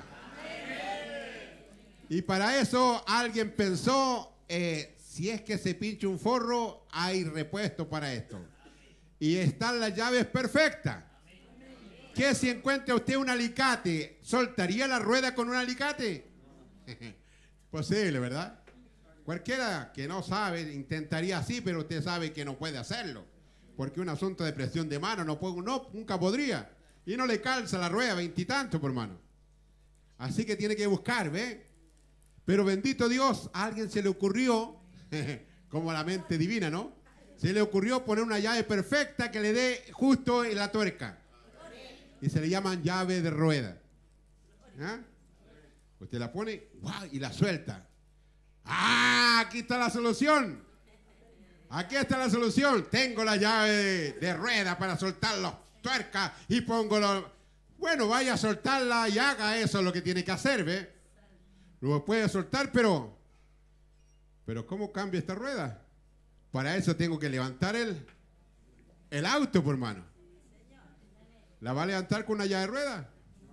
Y para eso alguien pensó, eh, si es que se pincha un forro, hay repuesto para esto. Y están las llaves perfectas. ¿Qué si encuentra usted un alicate? ¿Soltaría la rueda con un alicate? Posible, ¿verdad? Cualquiera que no sabe intentaría así, pero usted sabe que no puede hacerlo. Porque un asunto de presión de mano no, puedo, no nunca podría. Y no le calza la rueda veintitantos, por mano. Así que tiene que buscar, ¿ve? Pero bendito Dios, a alguien se le ocurrió, como la mente divina, ¿no? Se le ocurrió poner una llave perfecta que le dé justo en la tuerca. Y se le llaman llave de rueda. ¿Ah? Usted la pone, ¡guau! Y la suelta. ¡Ah! Aquí está la solución. Aquí está la solución. Tengo la llave de, de rueda para soltar las tuercas y pongo los... Bueno, vaya a soltarla y haga eso lo que tiene que hacer, ¿ve? Lo puede soltar, pero... ¿Pero cómo cambia esta rueda? Para eso tengo que levantar el, el auto, por mano. ¿La va a levantar con una llave de rueda?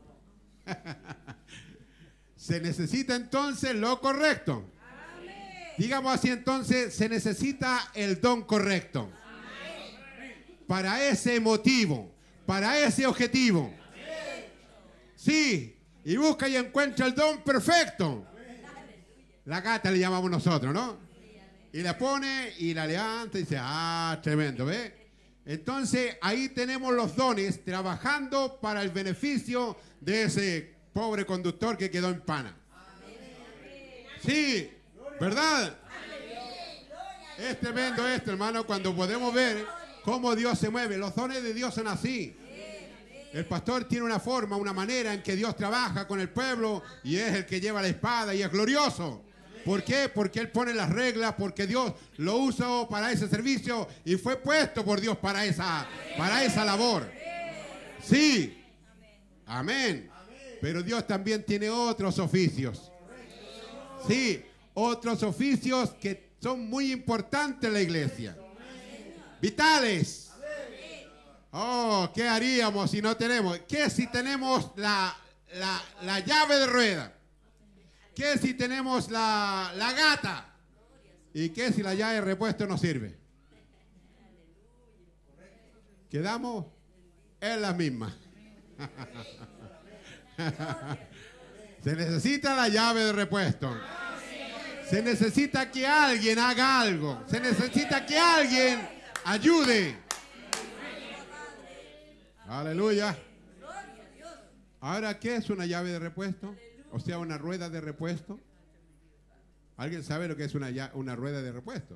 Se necesita entonces lo correcto. Amén. Digamos así entonces, se necesita el don correcto. Amén. Para ese motivo, para ese objetivo. Amén. Sí, y busca y encuentra el don perfecto. Amén. La gata le llamamos nosotros, ¿no? Y la pone y la levanta y dice, ah, tremendo, ¿ve? Entonces, ahí tenemos los dones trabajando para el beneficio de ese pobre conductor que quedó en pana. Sí, ¿verdad? Es tremendo esto, hermano, cuando podemos ver cómo Dios se mueve. Los dones de Dios son así. El pastor tiene una forma, una manera en que Dios trabaja con el pueblo y es el que lleva la espada y es glorioso. ¿Por qué? Porque Él pone las reglas, porque Dios lo usó para ese servicio y fue puesto por Dios para esa, para esa labor. Sí. Amén. Pero Dios también tiene otros oficios. Sí, otros oficios que son muy importantes en la iglesia. Vitales. Oh, ¿qué haríamos si no tenemos? ¿Qué si tenemos la, la, la llave de rueda? ¿Qué si tenemos la, la gata? ¿Y qué si la llave de repuesto no sirve? Quedamos en la misma. Se necesita la llave de repuesto. Se necesita que alguien haga algo. Se necesita que alguien ayude. Aleluya. Ahora, ¿qué es una llave de repuesto? O sea, una rueda de repuesto. ¿Alguien sabe lo que es una, una rueda de repuesto?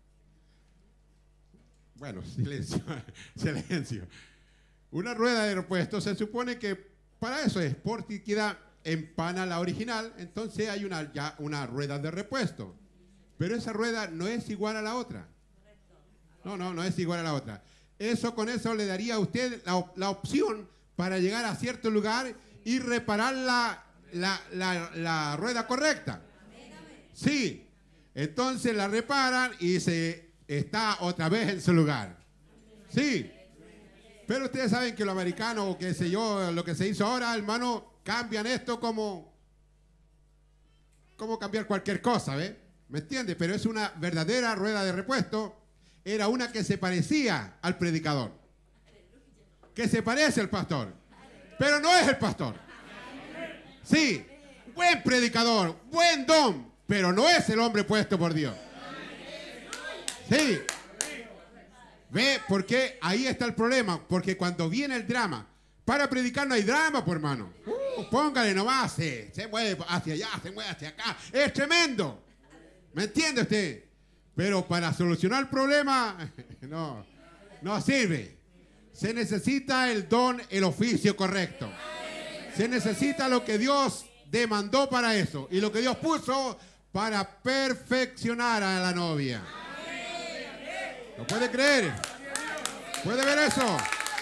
Bueno, silencio, silencio. Una rueda de repuesto se supone que para eso es, porque queda empana la original, entonces hay una, ya una rueda de repuesto. Pero esa rueda no es igual a la otra. No, no, no es igual a la otra. Eso con eso le daría a usted la, la opción para llegar a cierto lugar y reparar la, la, la, la rueda correcta. Sí. Entonces la reparan y se está otra vez en su lugar. Sí. Pero ustedes saben que los americanos, o qué sé yo, lo que se hizo ahora, hermano, cambian esto como, como cambiar cualquier cosa, ¿ve? ¿Me entiende? Pero es una verdadera rueda de repuesto. Era una que se parecía al predicador. Que se parece al pastor. Pero no es el pastor. Sí, buen predicador, buen don, pero no es el hombre puesto por Dios. Sí. ¿Ve? Porque ahí está el problema. Porque cuando viene el drama, para predicar no hay drama, por hermano. Uh, póngale nomás, se, se mueve hacia allá, se mueve hacia acá. Es tremendo. ¿Me entiende usted? Pero para solucionar el problema, no, no sirve. Se necesita el don, el oficio correcto. Se necesita lo que Dios demandó para eso. Y lo que Dios puso para perfeccionar a la novia. ¿Lo puede creer? ¿Puede ver eso?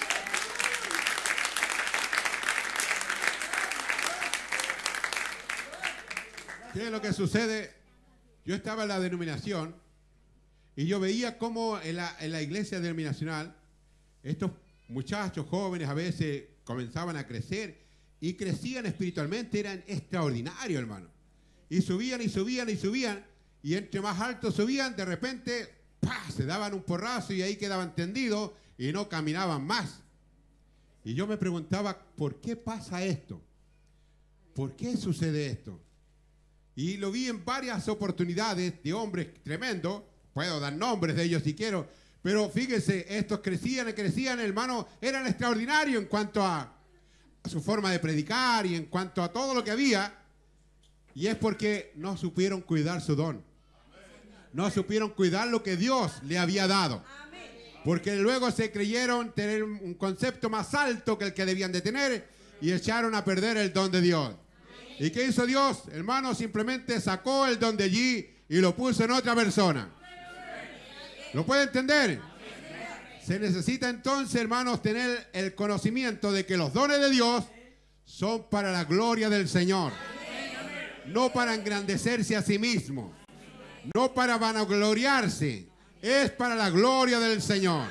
¿Qué es lo que sucede? Yo estaba en la denominación y yo veía cómo en la, en la iglesia denominacional estos muchachos jóvenes a veces comenzaban a crecer y crecían espiritualmente, eran extraordinarios, hermano. Y subían y subían y subían, y entre más altos subían, de repente ¡pah!, se daban un porrazo y ahí quedaban tendidos y no caminaban más. Y yo me preguntaba, ¿por qué pasa esto? ¿Por qué sucede esto? Y lo vi en varias oportunidades de hombres tremendos. Puedo dar nombres de ellos si quiero. Pero fíjense, estos crecían y crecían, hermano. Eran extraordinarios en cuanto a su forma de predicar y en cuanto a todo lo que había. Y es porque no supieron cuidar su don. No supieron cuidar lo que Dios le había dado. Porque luego se creyeron tener un concepto más alto que el que debían de tener y echaron a perder el don de Dios. ¿Y qué hizo Dios? Hermano, simplemente sacó el don de allí y lo puso en otra persona. ¿Lo puede entender? Se necesita entonces, hermanos, tener el conocimiento de que los dones de Dios son para la gloria del Señor. No para engrandecerse a sí mismo. No para vanagloriarse. Es para la gloria del Señor.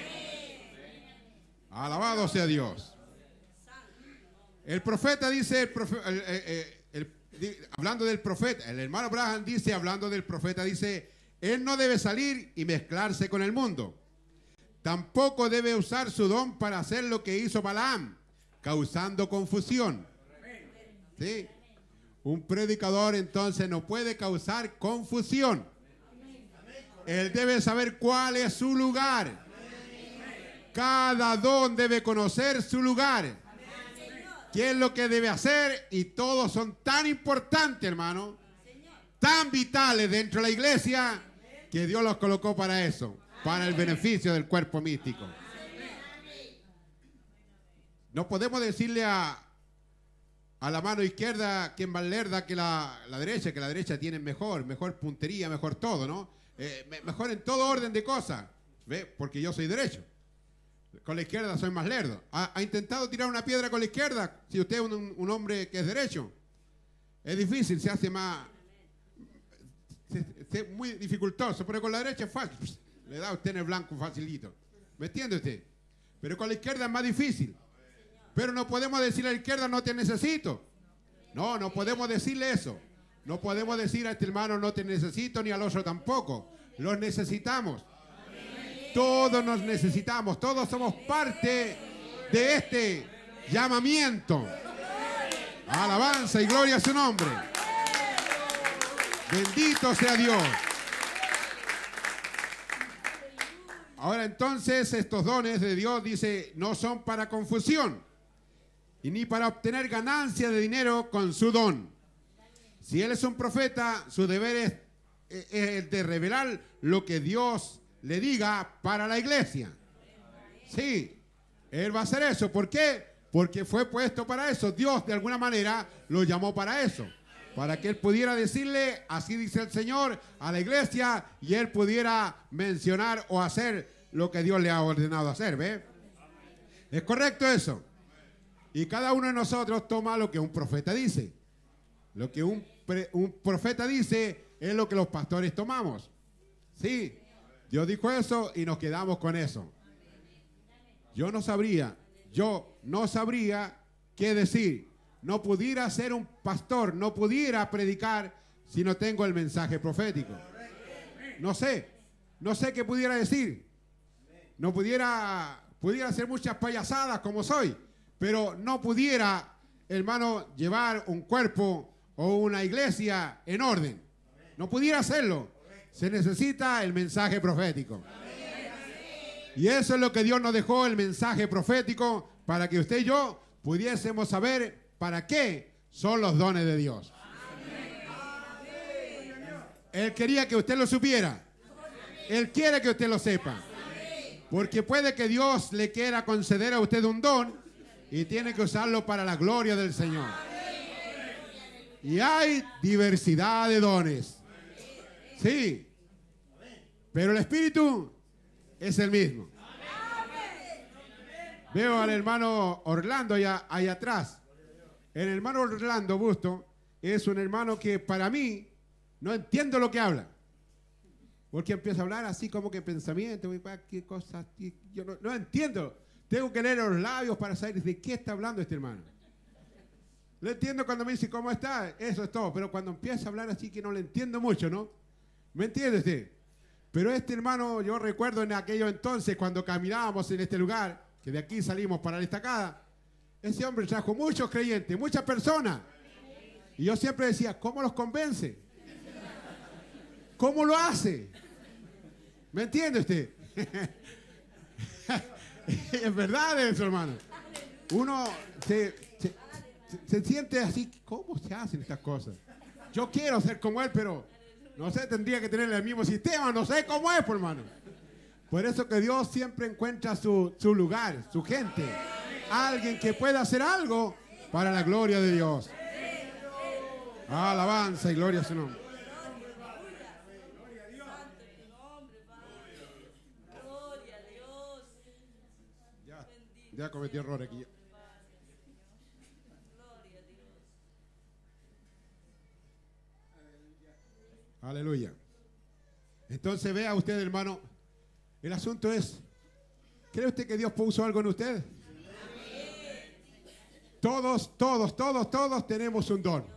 Alabado sea Dios. El profeta dice, el profe, el, el, el, el, hablando del profeta, el hermano Branham dice, hablando del profeta, dice, él no debe salir y mezclarse con el mundo. Tampoco debe usar su don para hacer lo que hizo Balaam, causando confusión. ¿Sí? Un predicador entonces no puede causar confusión. Él debe saber cuál es su lugar. Cada don debe conocer su lugar. ¿Qué es lo que debe hacer? Y todos son tan importantes, hermano, tan vitales dentro de la iglesia, que Dios los colocó para eso, para el beneficio del cuerpo místico. No podemos decirle a, a la mano izquierda que es más lerda que la, la derecha, que la derecha tiene mejor, mejor puntería, mejor todo, ¿no? Eh, mejor en todo orden de cosas, ¿ve? Porque yo soy derecho. Con la izquierda soy más lerdo. ¿Ha, ha intentado tirar una piedra con la izquierda? Si usted es un, un hombre que es derecho. Es difícil, se hace más... Se, se, muy dificultoso, pero con la derecha es fácil. Le da a usted en el blanco facilito. ¿Me entiende usted? Pero con la izquierda es más difícil. Pero no podemos decirle a la izquierda, no te necesito. No, no podemos decirle eso. No podemos decir a este hermano, no te necesito, ni al otro tampoco. Los necesitamos. Todos nos necesitamos, todos somos parte de este llamamiento. Alabanza y gloria a su nombre. Bendito sea Dios. Ahora entonces estos dones de Dios, dice, no son para confusión. y ni para obtener ganancia de dinero con su don. Si él es un profeta, su deber es, es el de revelar lo que Dios le diga para la iglesia. Sí, él va a hacer eso. ¿Por qué? Porque fue puesto para eso. Dios de alguna manera lo llamó para eso. Para que él pudiera decirle, así dice el Señor, a la iglesia, y él pudiera mencionar o hacer lo que Dios le ha ordenado hacer. ¿Ve? ¿Es correcto eso? Y cada uno de nosotros toma lo que un profeta dice. Lo que un, pre, un profeta dice es lo que los pastores tomamos. Sí, Dios dijo eso y nos quedamos con eso. Yo no sabría, yo no sabría qué decir. No pudiera ser un pastor, no pudiera predicar si no tengo el mensaje profético. No sé, no sé qué pudiera decir. No pudiera, pudiera hacer muchas payasadas como soy, pero no pudiera, hermano, llevar un cuerpo o una iglesia en orden. No pudiera hacerlo. Se necesita el mensaje profético. Y eso es lo que Dios nos dejó, el mensaje profético, para que usted y yo pudiésemos saber para qué son los dones de Dios. Él quería que usted lo supiera. Él quiere que usted lo sepa. Porque puede que Dios le quiera conceder a usted un don y tiene que usarlo para la gloria del Señor. Y hay diversidad de dones. Sí. Pero el Espíritu es el mismo. Veo al hermano Orlando allá, allá atrás. El hermano Orlando Busto es un hermano que para mí no entiendo lo que habla. Porque empieza a hablar así como que pensamiento, qué cosas, yo no, no entiendo. Tengo que leer los labios para saber de qué está hablando este hermano. Lo entiendo cuando me dice cómo está, eso es todo. Pero cuando empieza a hablar así que no le entiendo mucho, ¿no? ¿Me entiende usted? Pero este hermano, yo recuerdo en aquello entonces, cuando caminábamos en este lugar, que de aquí salimos para la estacada, ese hombre trajo muchos creyentes, muchas personas. Y yo siempre decía, ¿cómo los convence? ¿Cómo lo hace? ¿Me entiende usted? Es verdad eso, hermano. Uno se, se, se siente así, ¿cómo se hacen estas cosas? Yo quiero ser como él, pero no sé, tendría que tener el mismo sistema, no sé cómo es, por hermano. Por eso que Dios siempre encuentra su, su lugar, su gente. Alguien que pueda hacer algo para la gloria de Dios. Alabanza y gloria a su nombre. Ya, ya cometí error aquí. Aleluya. Entonces vea usted, hermano, el asunto es, ¿cree usted que Dios puso algo en usted? Todos, todos, todos, todos tenemos un don.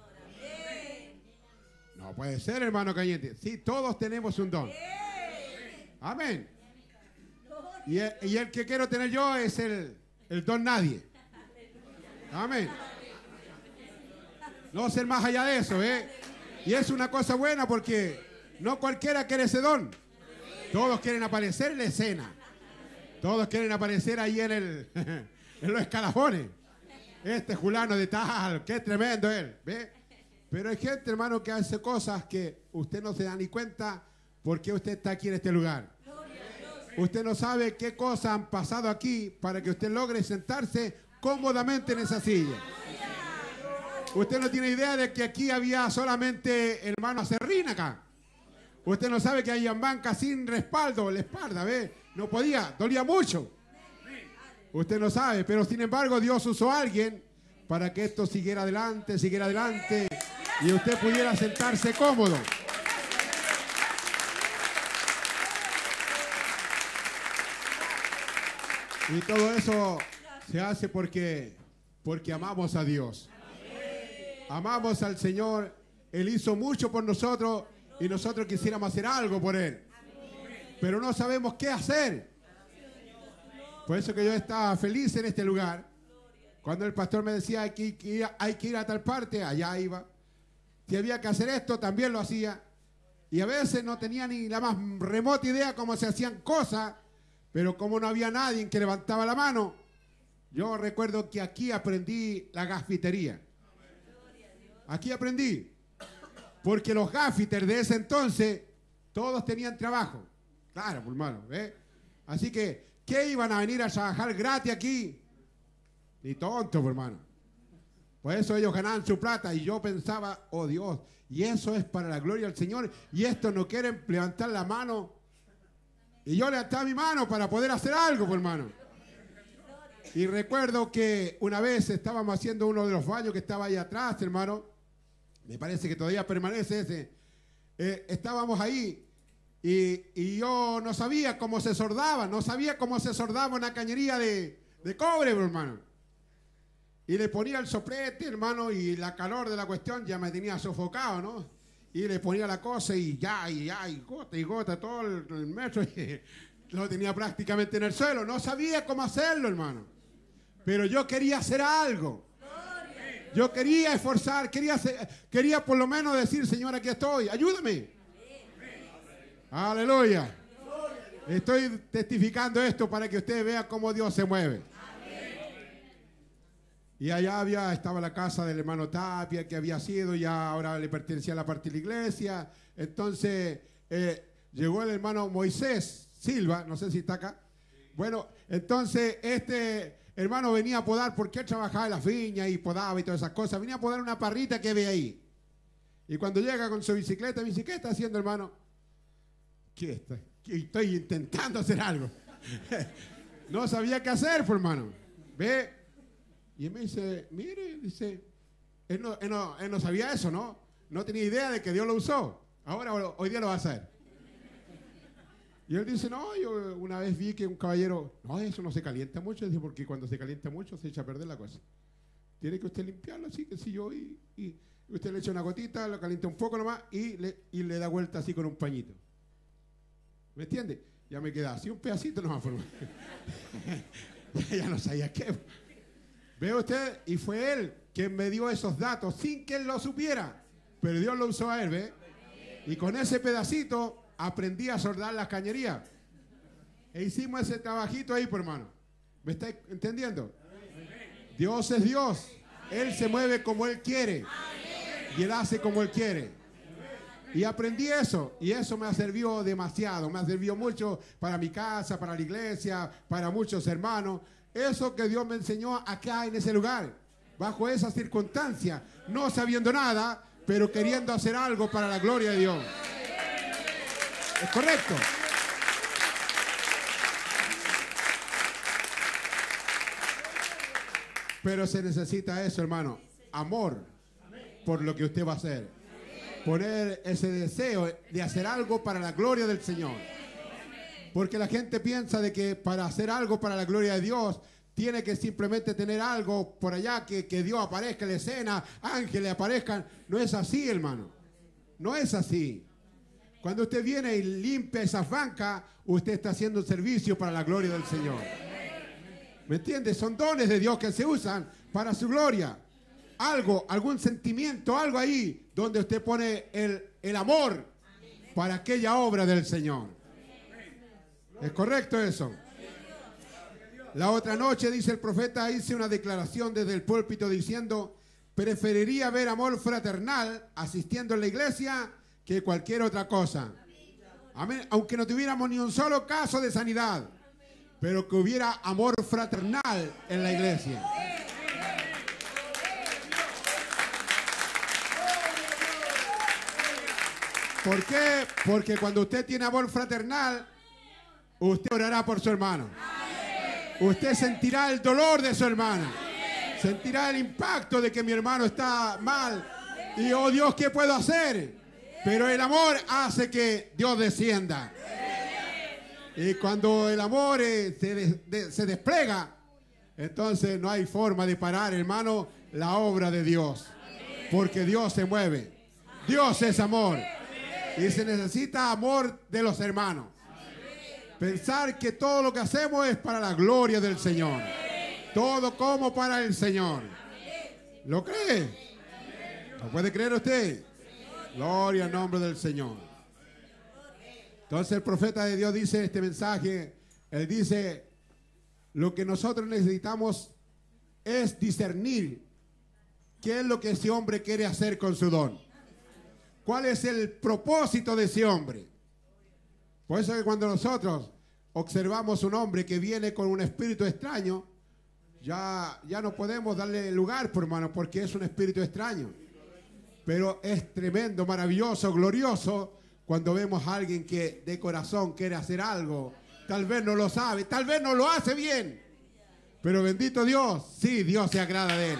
No puede ser, hermano Cayente. Sí, todos tenemos un don. Amén. Y el, y el que quiero tener yo es el, el don nadie. Amén. No ser más allá de eso, ¿eh? Y es una cosa buena porque no cualquiera quiere ese don. Todos quieren aparecer en la escena. Todos quieren aparecer ahí en, el, en los escalafones. Este fulano de tal, qué tremendo él, ¿ve? Pero hay gente, hermano, que hace cosas que usted no se da ni cuenta por qué usted está aquí en este lugar. Usted no sabe qué cosas han pasado aquí para que usted logre sentarse cómodamente en esa silla. Usted no tiene idea de que aquí había solamente hermano acerrín acá. Usted no sabe que había bancas sin respaldo en la espalda, ¿ve? No podía, dolía mucho. Usted no sabe, pero sin embargo Dios usó a alguien para que esto siguiera adelante, siguiera adelante y usted pudiera sentarse cómodo. Y todo eso se hace porque, porque amamos a Dios. Amamos al Señor. Él hizo mucho por nosotros y nosotros quisiéramos hacer algo por Él. Pero no sabemos qué hacer. Por eso que yo estaba feliz en este lugar. Cuando el pastor me decía hay que, ir, hay que ir a tal parte, allá iba. Si había que hacer esto, también lo hacía. Y a veces no tenía ni la más remota idea cómo se hacían cosas, pero como no había nadie que levantaba la mano, Yo recuerdo que aquí aprendí la gafitería. Aquí aprendí. Porque los gaffiters de ese entonces, todos tenían trabajo. Claro, pues, hermano, ¿eh? Así que, ¿qué iban a venir a trabajar gratis aquí? Ni tonto, pues, hermano. Por eso ellos ganaban su plata y yo pensaba, oh Dios, y eso es para la gloria del Señor, y estos no quieren levantar la mano. Y yo levantaba mi mano para poder hacer algo, pues, hermano. Y recuerdo que una vez estábamos haciendo uno de los baños que estaba ahí atrás, hermano. Me parece que todavía permanece ese. Eh, estábamos ahí y, y yo no sabía cómo se sordaba, no sabía cómo se sordaba una cañería de, de cobre, hermano. Y le ponía el soplete, hermano, y la calor de la cuestión ya me tenía sofocado, ¿no? Y le ponía la cosa y ya, y ya, y gota y gota, todo el, el metro, y lo tenía prácticamente en el suelo. No sabía cómo hacerlo, hermano. Pero yo quería hacer algo. Yo quería esforzar, quería, hacer, quería por lo menos decir, Señor, aquí estoy, ayúdame. Aleluya. Estoy testificando esto para que usted vea cómo Dios se mueve. Y allá había, estaba la casa del hermano Tapia, que había sido, ya ahora le pertenecía a la parte de la iglesia. Entonces eh, llegó el hermano Moisés Silva, no sé si está acá. Bueno, entonces este hermano venía a podar, porque él trabajaba en las viñas y podaba y todas esas cosas. Venía a podar una parrita que ve ahí. Y cuando llega con su bicicleta, dice, ¿qué está haciendo, hermano? ¿Qué está? ¿Qué? Estoy intentando hacer algo. No sabía qué hacer, pues, hermano. Ve. Y él me dice, mire, dice, él no, él, no, él no sabía eso, ¿no? No tenía idea de que Dios lo usó. Ahora, hoy día lo va a hacer. Y él dice, no, yo una vez vi que un caballero, no, eso no se calienta mucho, dice, porque cuando se calienta mucho se echa a perder la cosa. Tiene que usted limpiarlo así, que si yo, y, y usted le echa una gotita, lo calienta un poco nomás y le, y le da vuelta así con un pañito. ¿Me entiende? Ya me queda así un pedacito nomás. Por... ya no sabía qué. ¿Ve usted? Y fue él quien me dio esos datos sin que él lo supiera. Pero Dios lo usó a él, ¿ve? Y con ese pedacito aprendí a soldar las cañerías. E hicimos ese trabajito ahí, por hermano. ¿Me está entendiendo? Dios es Dios. Él se mueve como Él quiere. Y Él hace como Él quiere. Y aprendí eso. Y eso me ha servido demasiado. Me ha servido mucho para mi casa, para la iglesia, para muchos hermanos. Eso que Dios me enseñó acá en ese lugar, bajo esas circunstancias, no sabiendo nada, pero queriendo hacer algo para la gloria de Dios. ¿Es correcto? Pero se necesita eso, hermano, amor por lo que usted va a hacer. Poner ese deseo de hacer algo para la gloria del Señor. Porque la gente piensa de que para hacer algo para la gloria de Dios tiene que simplemente tener algo por allá, que, que Dios aparezca en la escena, ángeles aparezcan. No es así, hermano. No es así. Cuando usted viene y limpia esas bancas, usted está haciendo un servicio para la gloria del Señor. ¿Me entiende? Son dones de Dios que se usan para su gloria. Algo, algún sentimiento, algo ahí donde usted pone el, el amor para aquella obra del Señor. ¿Es correcto eso? La otra noche, dice el profeta, hice una declaración desde el púlpito diciendo, preferiría ver amor fraternal asistiendo en la iglesia que cualquier otra cosa. Amén. Aunque no tuviéramos ni un solo caso de sanidad, pero que hubiera amor fraternal en la iglesia. ¿Por qué? Porque cuando usted tiene amor fraternal, usted orará por su hermano. Usted sentirá el dolor de su hermano. Sentirá el impacto de que mi hermano está mal. Y, oh Dios, ¿qué puedo hacer? Pero el amor hace que Dios descienda. Y cuando el amor eh, se, de, de, se despliega, entonces no hay forma de parar, hermano, la obra de Dios. Porque Dios se mueve. Dios es amor. Y se necesita amor de los hermanos. Pensar que todo lo que hacemos es para la gloria del Señor. Todo como para el Señor. ¿Lo cree? ¿Lo puede creer usted? Gloria al nombre del Señor. Entonces el profeta de Dios dice este mensaje. Él dice, lo que nosotros necesitamos es discernir qué es lo que ese hombre quiere hacer con su don. ¿Cuál es el propósito de ese hombre? Por eso que cuando nosotros observamos un hombre que viene con un espíritu extraño, ya, ya no podemos darle lugar, por hermano, porque es un espíritu extraño. Pero es tremendo, maravilloso, glorioso cuando vemos a alguien que de corazón quiere hacer algo. Tal vez no lo sabe, tal vez no lo hace bien, pero bendito Dios, sí, Dios se agrada de él.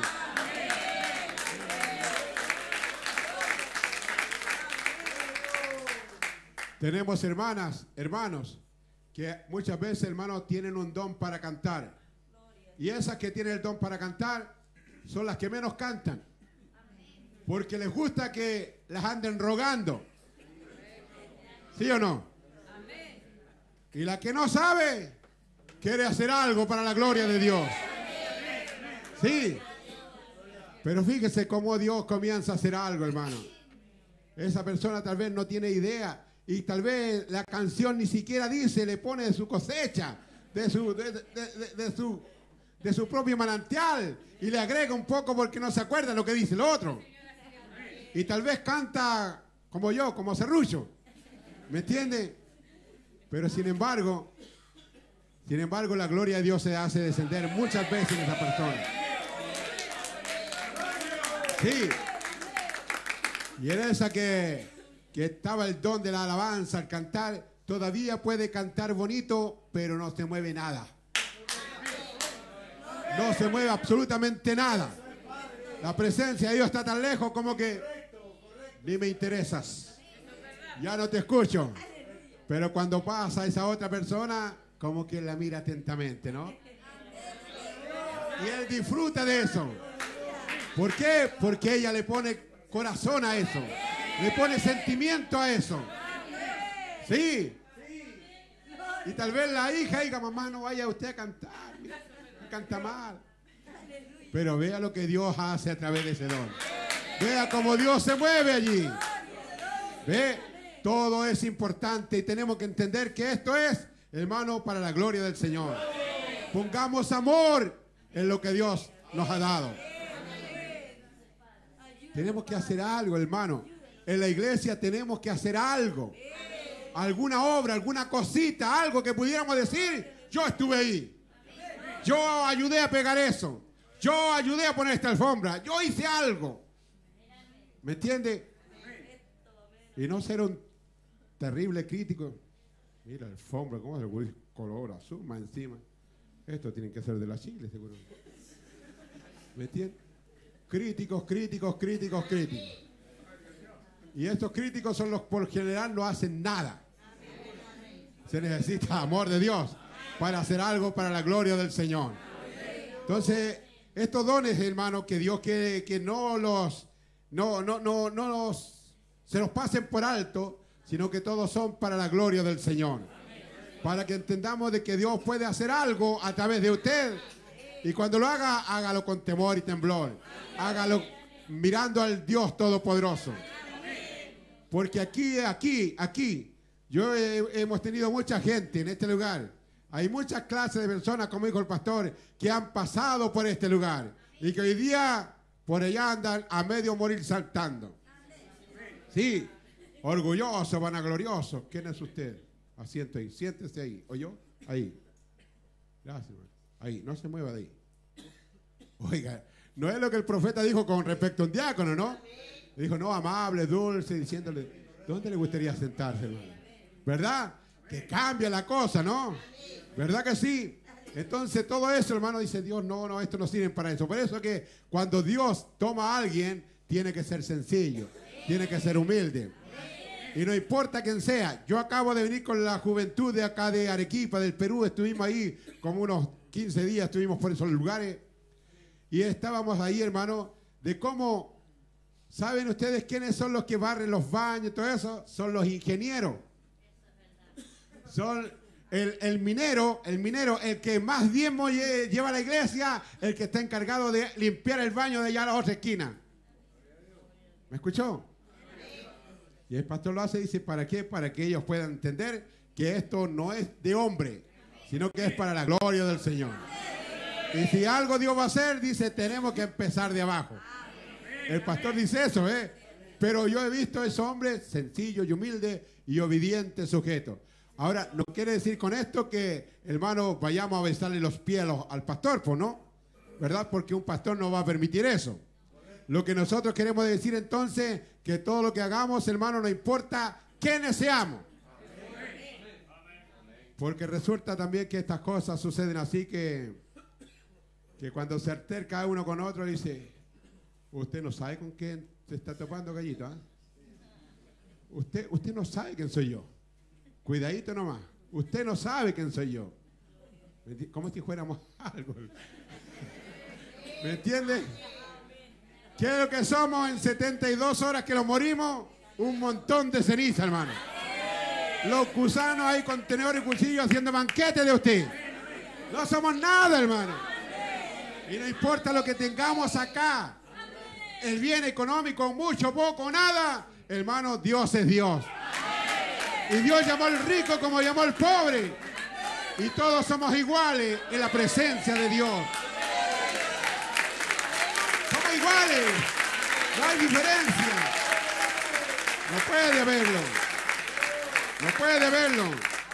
Tenemos hermanas, hermanos, que muchas veces, hermanos, tienen un don para cantar. Y esas que tienen el don para cantar son las que menos cantan. Porque les gusta que las anden rogando. ¿Sí o no? Y la que no sabe, quiere hacer algo para la gloria de Dios. Sí. Pero fíjese cómo Dios comienza a hacer algo, hermano. Esa persona tal vez no tiene idea. Y tal vez la canción ni siquiera dice, le pone de su cosecha, de su, de, de, de, de su, de su propio manantial, y le agrega un poco porque no se acuerda lo que dice el otro. Y tal vez canta como yo, como serrucho. ¿Me entiende? Pero sin embargo, sin embargo, la gloria de Dios se hace descender muchas veces en esa persona. Sí. Y en esa que... que estaba el don de la alabanza al cantar, todavía puede cantar bonito, pero no se mueve nada. No se mueve absolutamente nada. La presencia de Dios está tan lejos como que ni me interesas. Ya no te escucho. Pero cuando pasa esa otra persona, como que la mira atentamente, ¿no? Y él disfruta de eso. ¿Por qué? Porque ella le pone corazón a eso. Le pone sentimiento a eso. Sí. Y tal vez la hija diga, mamá, no vaya usted a cantar. Mira, canta mal. Pero vea lo que Dios hace a través de ese don. Vea cómo Dios se mueve allí. Ve, todo es importante y tenemos que entender que esto es, hermano, para la gloria del Señor. Pongamos amor en lo que Dios nos ha dado. Tenemos que hacer algo, hermano. En la iglesia tenemos que hacer algo. Alguna obra, alguna cosita, algo que pudiéramos decir, yo estuve ahí. Yo ayudé a pegar eso. Yo ayudé a poner esta alfombra. Yo hice algo. ¿Me entiende? Y no ser un terrible crítico. Mira la alfombra, cómo se le color azul más encima. Esto tiene que ser de la Chile, seguro. ¿Me entiende? Críticos, críticos, críticos, críticos. Y estos críticos son los por general no hacen nada. Se necesita amor de Dios para hacer algo para la gloria del Señor. Entonces, estos dones, hermanos, que Dios quiere que no los, no, no, no, no los, se los pasen por alto, sino que todos son para la gloria del Señor. Para que entendamos de que Dios puede hacer algo a través de usted. Y cuando lo haga, hágalo con temor y temblor. Hágalo mirando al Dios Todopoderoso. Porque aquí, aquí, aquí, yo he, hemos tenido mucha gente en este lugar. Hay muchas clases de personas, como dijo el pastor, que han pasado por este lugar. Y que hoy día por allá andan a medio morir saltando. Sí, orgulloso, vanaglorioso. ¿Quién es usted? Asiento ahí, siéntese ahí. ¿O yo? Ahí. Gracias, hermano. Ahí, no se mueva de ahí. Oiga, no es lo que el profeta dijo con respecto a un diácono, ¿no? Le dijo, no, amable, dulce, diciéndole, ¿dónde le gustaría sentarse, hermano? ¿Verdad? Que cambia la cosa, ¿no? ¿Verdad que sí? Entonces todo eso, hermano, dice Dios, no, no, esto no sirve para eso. Por eso es que cuando Dios toma a alguien, tiene que ser sencillo, tiene que ser humilde. Y no importa quién sea. Yo acabo de venir con la juventud de acá de Arequipa, del Perú. Estuvimos ahí como unos quince días, estuvimos por esos lugares. Y estábamos ahí, hermano, de cómo, ¿saben ustedes quiénes son los que barren los baños y todo eso? Son los ingenieros. Son el, el minero, el minero, el que más diezmo lleva a la iglesia, el que está encargado de limpiar el baño de allá a la otra esquina. ¿Me escuchó? Y el pastor lo hace y dice, ¿para qué? Para que ellos puedan entender que esto no es de hombre, sino que es para la gloria del Señor. Y si algo Dios va a hacer, dice, tenemos que empezar de abajo. El pastor dice eso, ¿eh? Pero yo he visto a ese hombre sencillo y humilde y obediente sujeto. Ahora, no quiere decir con esto que, hermano, vayamos a besarle los pies al pastor, pues no, ¿verdad? Porque un pastor no va a permitir eso. Lo que nosotros queremos decir entonces, que todo lo que hagamos, hermano, no importa quiénes seamos. Porque resulta también que estas cosas suceden así que, que cuando se acerca uno con otro dice, usted no sabe con quién se está topando, gallito, ¿eh? Usted, usted no sabe quién soy yo. Cuidadito nomás. Usted no sabe quién soy yo. Como si fuéramos algo. ¿Me entiende? ¿Qué es lo que somos en setenta y dos horas que lo morimos? Un montón de ceniza, hermano. Los gusanos ahí con tenedor y cuchillo haciendo banquete de usted. No somos nada, hermano. Y no importa lo que tengamos acá. El bien económico, mucho, poco, nada. Hermano, Dios es Dios. Y Dios llamó al rico como llamó al pobre. Y todos somos iguales en la presencia de Dios. Somos iguales. No hay diferencia. No puede haberlo. No puede verlo.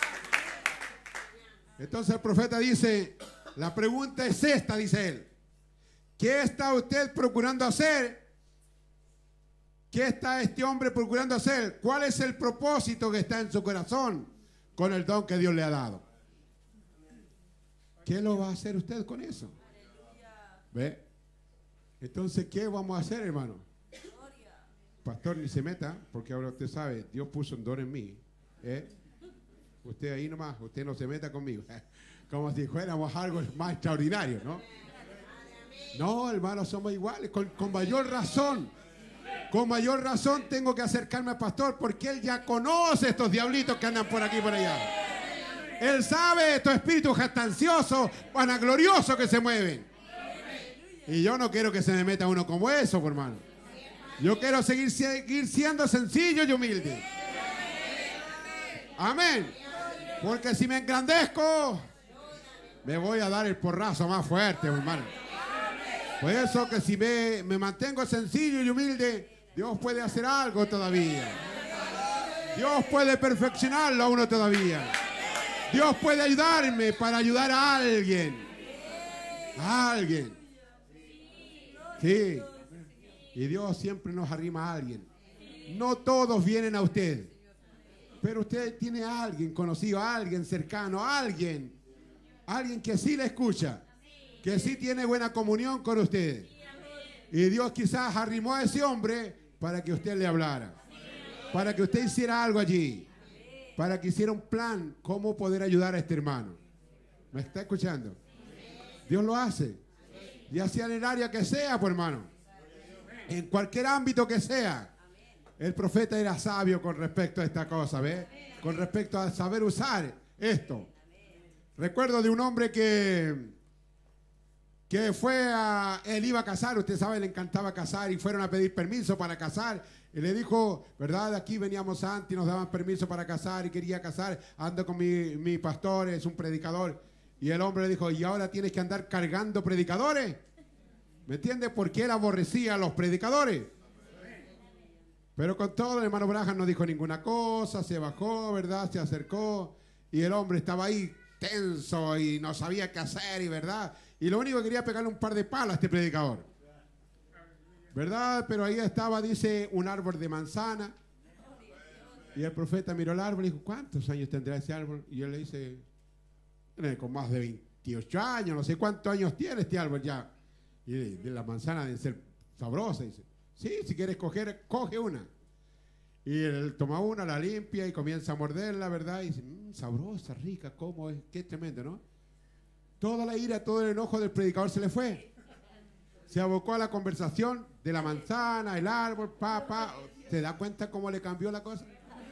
Entonces el profeta dice, la pregunta es esta, dice él. ¿Qué está usted procurando hacer? ¿Qué está este hombre procurando hacer? ¿Cuál es el propósito que está en su corazón con el don que Dios le ha dado? ¿Qué lo va a hacer usted con eso? ¿Ve? Entonces, ¿qué vamos a hacer, hermano? Pastor, ni se meta, porque ahora usted sabe, Dios puso un don en mí. ¿Eh? Usted ahí nomás, usted no se meta conmigo. Como si fuéramos algo más extraordinario, ¿no? No, hermano, somos iguales, con, con mayor razón. Con mayor razón tengo que acercarme al pastor porque él ya conoce estos diablitos que andan por aquí y por allá. Él sabe estos espíritus jactanciosos, vanagloriosos que se mueven. Y yo no quiero que se me meta uno como eso, hermano. Yo quiero seguir, seguir siendo sencillo y humilde. Amén. Porque si me engrandezco, me voy a dar el porrazo más fuerte, hermano. Por eso que si me, me mantengo sencillo y humilde, Dios puede hacer algo todavía. Dios puede perfeccionarlo a uno todavía. Dios puede ayudarme para ayudar a alguien. A alguien. Sí. Y Dios siempre nos arrima a alguien. No todos vienen a usted. Pero usted tiene a alguien conocido, a alguien cercano, a alguien. Alguien que sí le escucha. Que sí tiene buena comunión con usted. Y Dios quizás arrimó a ese hombre para que usted le hablara. Para que usted hiciera algo allí. Para que hiciera un plan cómo poder ayudar a este hermano. ¿Me está escuchando? Dios lo hace. Ya sea en el área que sea, pues hermano. En cualquier ámbito que sea. El profeta era sabio con respecto a esta cosa, ¿ves? Con respecto a saber usar esto. Recuerdo de un hombre que, que fue a, él iba a casar, usted sabe, le encantaba casar y fueron a pedir permiso para casar. Y le dijo, ¿verdad? Aquí veníamos antes y nos daban permiso para casar y quería casar. Ando con mi, mi pastor, es un predicador. Y el hombre le dijo, ¿y ahora tienes que andar cargando predicadores? ¿Me entiendes? Porque él aborrecía a los predicadores. Pero con todo, el hermano Branham no dijo ninguna cosa, se bajó, ¿verdad? Se acercó y el hombre estaba ahí tenso y no sabía qué hacer, y ¿verdad? Y lo único que quería pegarle un par de palos a este predicador. ¿Verdad? Pero ahí estaba, dice, un árbol de manzana. Y el profeta miró el árbol y dijo, ¿cuántos años tendrá ese árbol? Y él le dice, con más de veintiocho años, no sé cuántos años tiene este árbol ya. Y de, de la manzana debe ser sabrosa, dice. Sí, si quieres coger, coge una. Y él toma una, la limpia y comienza a morderla, ¿verdad? Y dice, mmm, sabrosa, rica, ¿cómo es? Qué tremendo, ¿no? Toda la ira, todo el enojo del predicador se le fue. Se abocó a la conversación de la manzana, el árbol, pa, pa. ¿Se da cuenta cómo le cambió la cosa?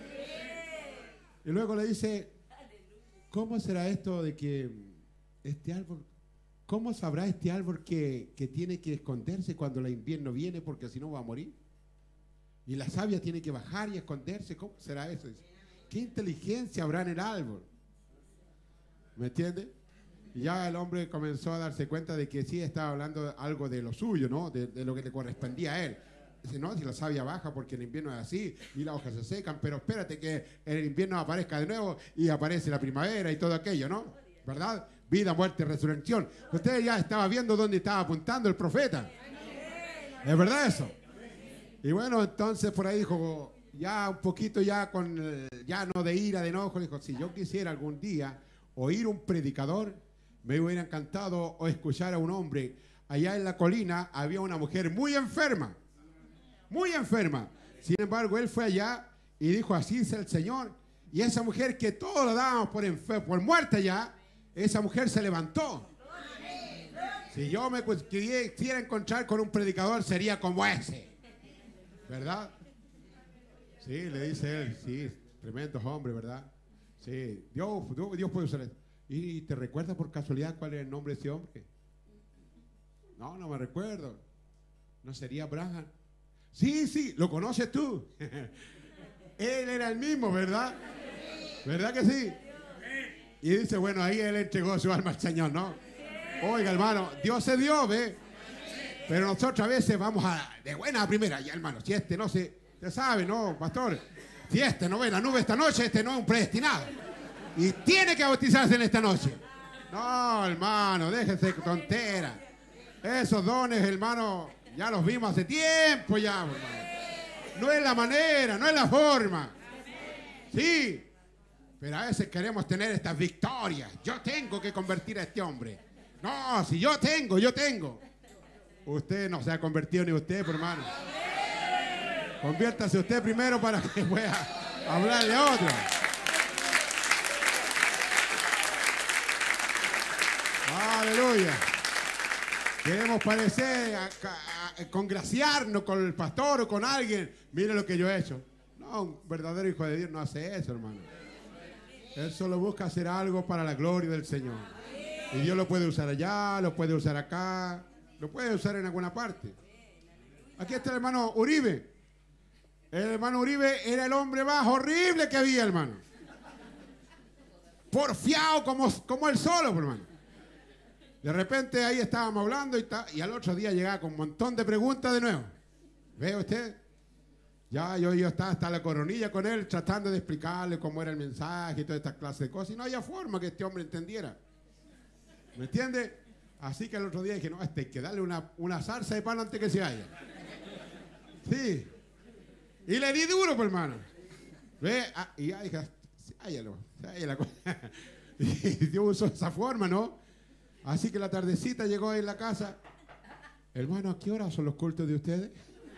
Y luego le dice, ¿cómo será esto de que este árbol... ¿Cómo sabrá este árbol que, que tiene que esconderse cuando el invierno viene porque si no va a morir? Y la savia tiene que bajar y esconderse. ¿Cómo será eso? ¿Qué inteligencia habrá en el árbol? ¿Me entiende? Y ya el hombre comenzó a darse cuenta de que sí estaba hablando algo de lo suyo, ¿no? De, de lo que le correspondía a él. Dice, no, si la savia baja porque el invierno es así y las hojas se secan, pero espérate que el invierno aparezca de nuevo y aparece la primavera y todo aquello, ¿no? ¿Verdad? Vida, muerte, resurrección. Usted ya estaba viendo dónde estaba apuntando el profeta. ¿Es verdad eso? Y bueno, entonces por ahí dijo, ya un poquito ya con, el, ya no de ira, de enojo, dijo, si yo quisiera algún día oír un predicador, me hubiera encantado o escuchar a un hombre. Allá en la colina había una mujer muy enferma, muy enferma. Sin embargo, él fue allá y dijo, así es el Señor. Y esa mujer que todos la dábamos por, por muerta ya, esa mujer se levantó. Si yo me quisiera encontrar con un predicador, sería como ese. ¿Verdad? Sí, le dice él, sí, tremendo hombre, ¿verdad? Sí, Dios, Dios puede usar eso. ¿Y te recuerdas por casualidad cuál es el nombre de ese hombre? No, no me recuerdo. ¿No sería Abraham? Sí, sí, lo conoces tú. Él era el mismo, ¿verdad? ¿Verdad que sí? Y dice, bueno, ahí él entregó su alma al Señor, ¿no? Oiga, hermano, Dios se dio, ¿ve? Pero nosotros a veces vamos a, de buena a primera, ya hermano, si este no se, se sabe, ¿no, pastor? Si este no ve la nube esta noche, este no es un predestinado. Y tiene que bautizarse en esta noche. No, hermano, déjese tontera. Esos dones, hermano, ya los vimos hace tiempo ya, hermano. No es la manera, no es la forma. Sí, pero a veces queremos tener estas victorias. Yo tengo que convertir a este hombre. No, si yo tengo, yo tengo. Usted no se ha convertido ni usted, por hermano. Conviértase usted primero para que pueda hablarle a otro. Aleluya. Queremos parecer, a, a, a, congraciarnos con el pastor o con alguien. Mire lo que yo he hecho. No, un verdadero hijo de Dios no hace eso, hermano. Él solo busca hacer algo para la gloria del Señor. Y Dios lo puede usar allá, lo puede usar acá, lo puede usar en alguna parte. Aquí está el hermano Uribe. El hermano Uribe era el hombre más horrible que había, hermano. Porfiado como, como él solo, hermano. De repente ahí estábamos hablando y, ta, y al otro día llegaba con un montón de preguntas de nuevo. ¿Ve usted? Ya yo, yo estaba hasta la coronilla con él tratando de explicarle cómo era el mensaje y toda esta clase de cosas. Y no había forma que este hombre entendiera. ¿Me entiende? Así que el otro día dije, no, este hay que darle una, una zarza de pan antes que se vaya. Sí. Y le di duro, pues, hermano. ¿Ve? Ah, y ya dije, háyalo, háyalo. Y Dios usó esa forma, ¿no? Así que la tardecita llegó en la casa. Hermano, ¿a qué hora son los cultos de ustedes?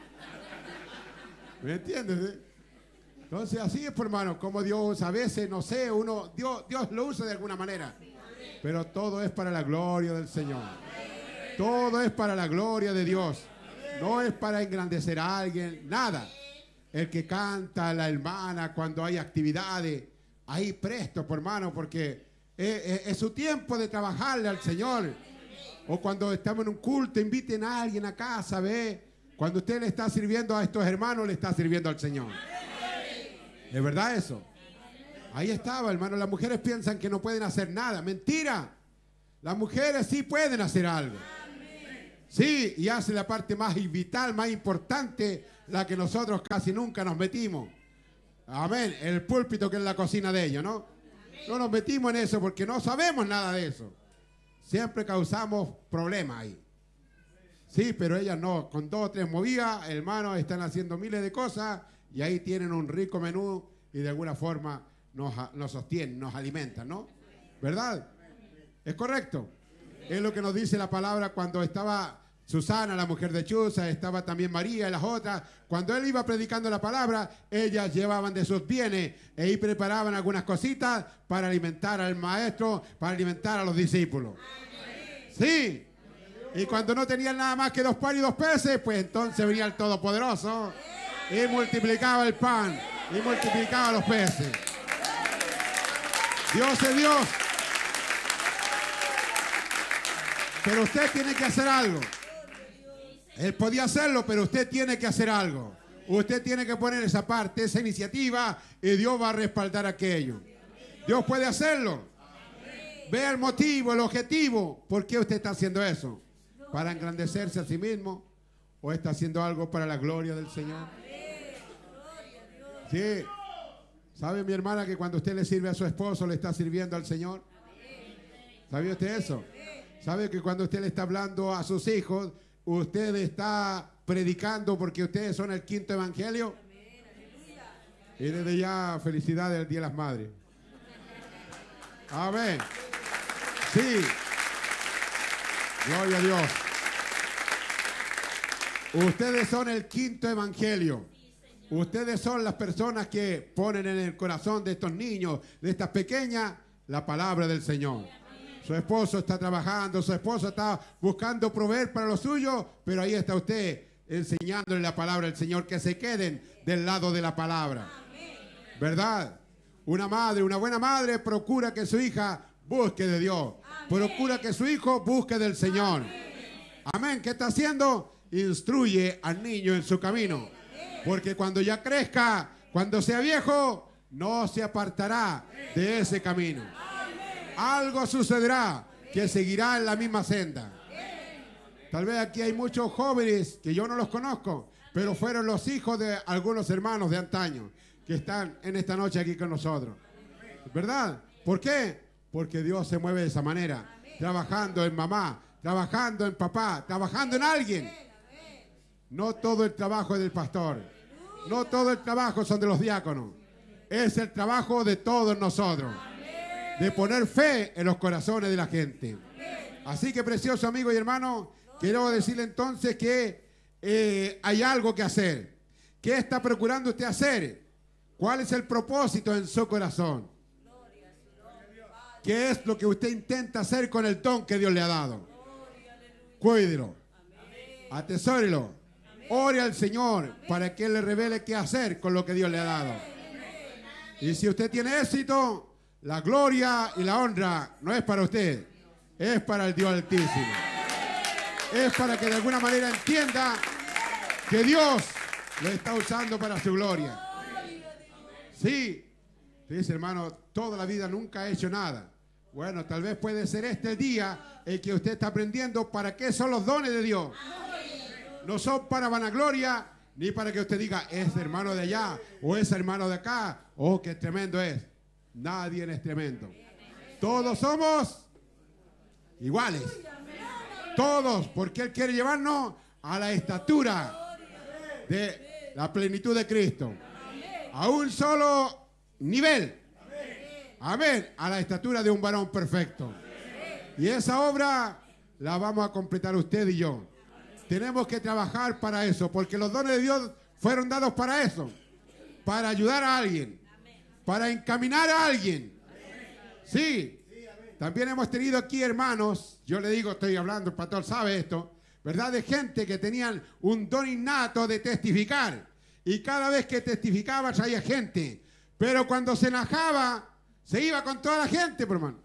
¿Me entiendes? Eh? Entonces así es, pues, hermano, como Dios a veces, no sé, uno, Dios, Dios lo usa de alguna manera. Pero todo es para la gloria del Señor. Todo es para la gloria de Dios. No es para engrandecer a alguien, nada. El que canta, la hermana, cuando hay actividades, ahí presto, por hermano, porque es, es, es su tiempo de trabajarle al Señor. O cuando estamos en un culto, inviten a alguien a casa, ve. Cuando usted le está sirviendo a estos hermanos, le está sirviendo al Señor. ¿Es verdad eso? Ahí estaba, hermano. Las mujeres piensan que no pueden hacer nada. Mentira. Las mujeres sí pueden hacer algo. Sí, y hacen la parte más vital, más importante, la que nosotros casi nunca nos metimos. Amén. El púlpito, que es la cocina de ellos, ¿no? No nos metimos en eso porque no sabemos nada de eso. Siempre causamos problemas ahí. Sí, pero ellas no. Con dos o tres movidas, hermanos, están haciendo miles de cosas y ahí tienen un rico menú y de alguna forma nos, nos sostienen, nos alimentan, ¿no? ¿Verdad? ¿Es correcto? Es lo que nos dice la palabra cuando estaba Susana, la mujer de Chuza, estaba también María y las otras. Cuando él iba predicando la palabra, ellas llevaban de sus bienes e ahí preparaban algunas cositas para alimentar al maestro, para alimentar a los discípulos. Sí. Y cuando no tenían nada más que dos panes y dos peces, pues entonces venía el Todopoderoso y multiplicaba el pan y multiplicaba los peces. Dios es Dios. Pero usted tiene que hacer algo. Él podía hacerlo, pero usted tiene que hacer algo. Usted tiene que poner esa parte, esa iniciativa, y Dios va a respaldar aquello. Dios puede hacerlo. Vea el motivo, el objetivo. ¿Por qué usted está haciendo eso? ¿Para engrandecerse a sí mismo? ¿O está haciendo algo para la gloria del Señor? Sí. ¿Sabe, mi hermana, que cuando usted le sirve a su esposo, le está sirviendo al Señor? ¿Sabía usted eso? ¿Sabe que cuando usted le está hablando a sus hijos, usted está predicando porque ustedes son el quinto evangelio? Y desde ya, felicidades al Día de las Madres. Amén. Sí. Gloria a Dios. Ustedes son el quinto evangelio. Ustedes son las personas que ponen en el corazón de estos niños, de estas pequeñas, la palabra del Señor. Su esposo está trabajando, su esposo está buscando proveer para lo suyo, pero ahí está usted enseñándole la palabra del Señor, que se queden del lado de la palabra. ¿Verdad? Una madre, una buena madre procura que su hija busque de Dios. Procura que su hijo busque del Señor. Amén. ¿Qué está haciendo? Instruye al niño en su camino. Porque cuando ya crezca, cuando sea viejo, no se apartará de ese camino. Algo sucederá que seguirá en la misma senda. Tal vez aquí hay muchos jóvenes que yo no los conozco, pero fueron los hijos de algunos hermanos de antaño que están en esta noche aquí con nosotros. ¿Verdad? ¿Por qué? Porque Dios se mueve de esa manera, trabajando en mamá, trabajando en papá, trabajando en alguien. No todo el trabajo es del pastor, no todo el trabajo son de los diáconos, es el trabajo de todos nosotros, de poner fe en los corazones de la gente. Así que, precioso amigo y hermano, quiero decirle entonces que eh, hay algo que hacer. ¿Qué está procurando usted hacer? ¿Cuál es el propósito en su corazón? ¿Qué es lo que usted intenta hacer con el don que Dios le ha dado? Cuídelo, atesórelo, ore al Señor para que Él le revele qué hacer con lo que Dios le ha dado. Y si usted tiene éxito, la gloria y la honra no es para usted, es para el Dios Altísimo. Es para que de alguna manera entienda que Dios lo está usando para su gloria. Sí, dice hermano, toda la vida nunca ha hecho nada. Bueno, tal vez puede ser este el día en que usted está aprendiendo para qué son los dones de Dios. No son para vanagloria, ni para que usted diga, es hermano de allá, o es hermano de acá, oh, qué tremendo es. Nadie es tremendo. Todos somos iguales. Todos, porque Él quiere llevarnos a la estatura de la plenitud de Cristo. A un solo nivel. Amén. A la estatura de un varón perfecto. Y esa obra la vamos a completar usted y yo. Tenemos que trabajar para eso, porque los dones de Dios fueron dados para eso. Para ayudar a alguien. Para encaminar a alguien. Sí. También hemos tenido aquí hermanos, yo le digo, estoy hablando, el pastor sabe esto, ¿verdad? De gente que tenían un don innato de testificar. Y cada vez que testificaba traía gente. Pero cuando se enojaba, se iba con toda la gente, por hermano.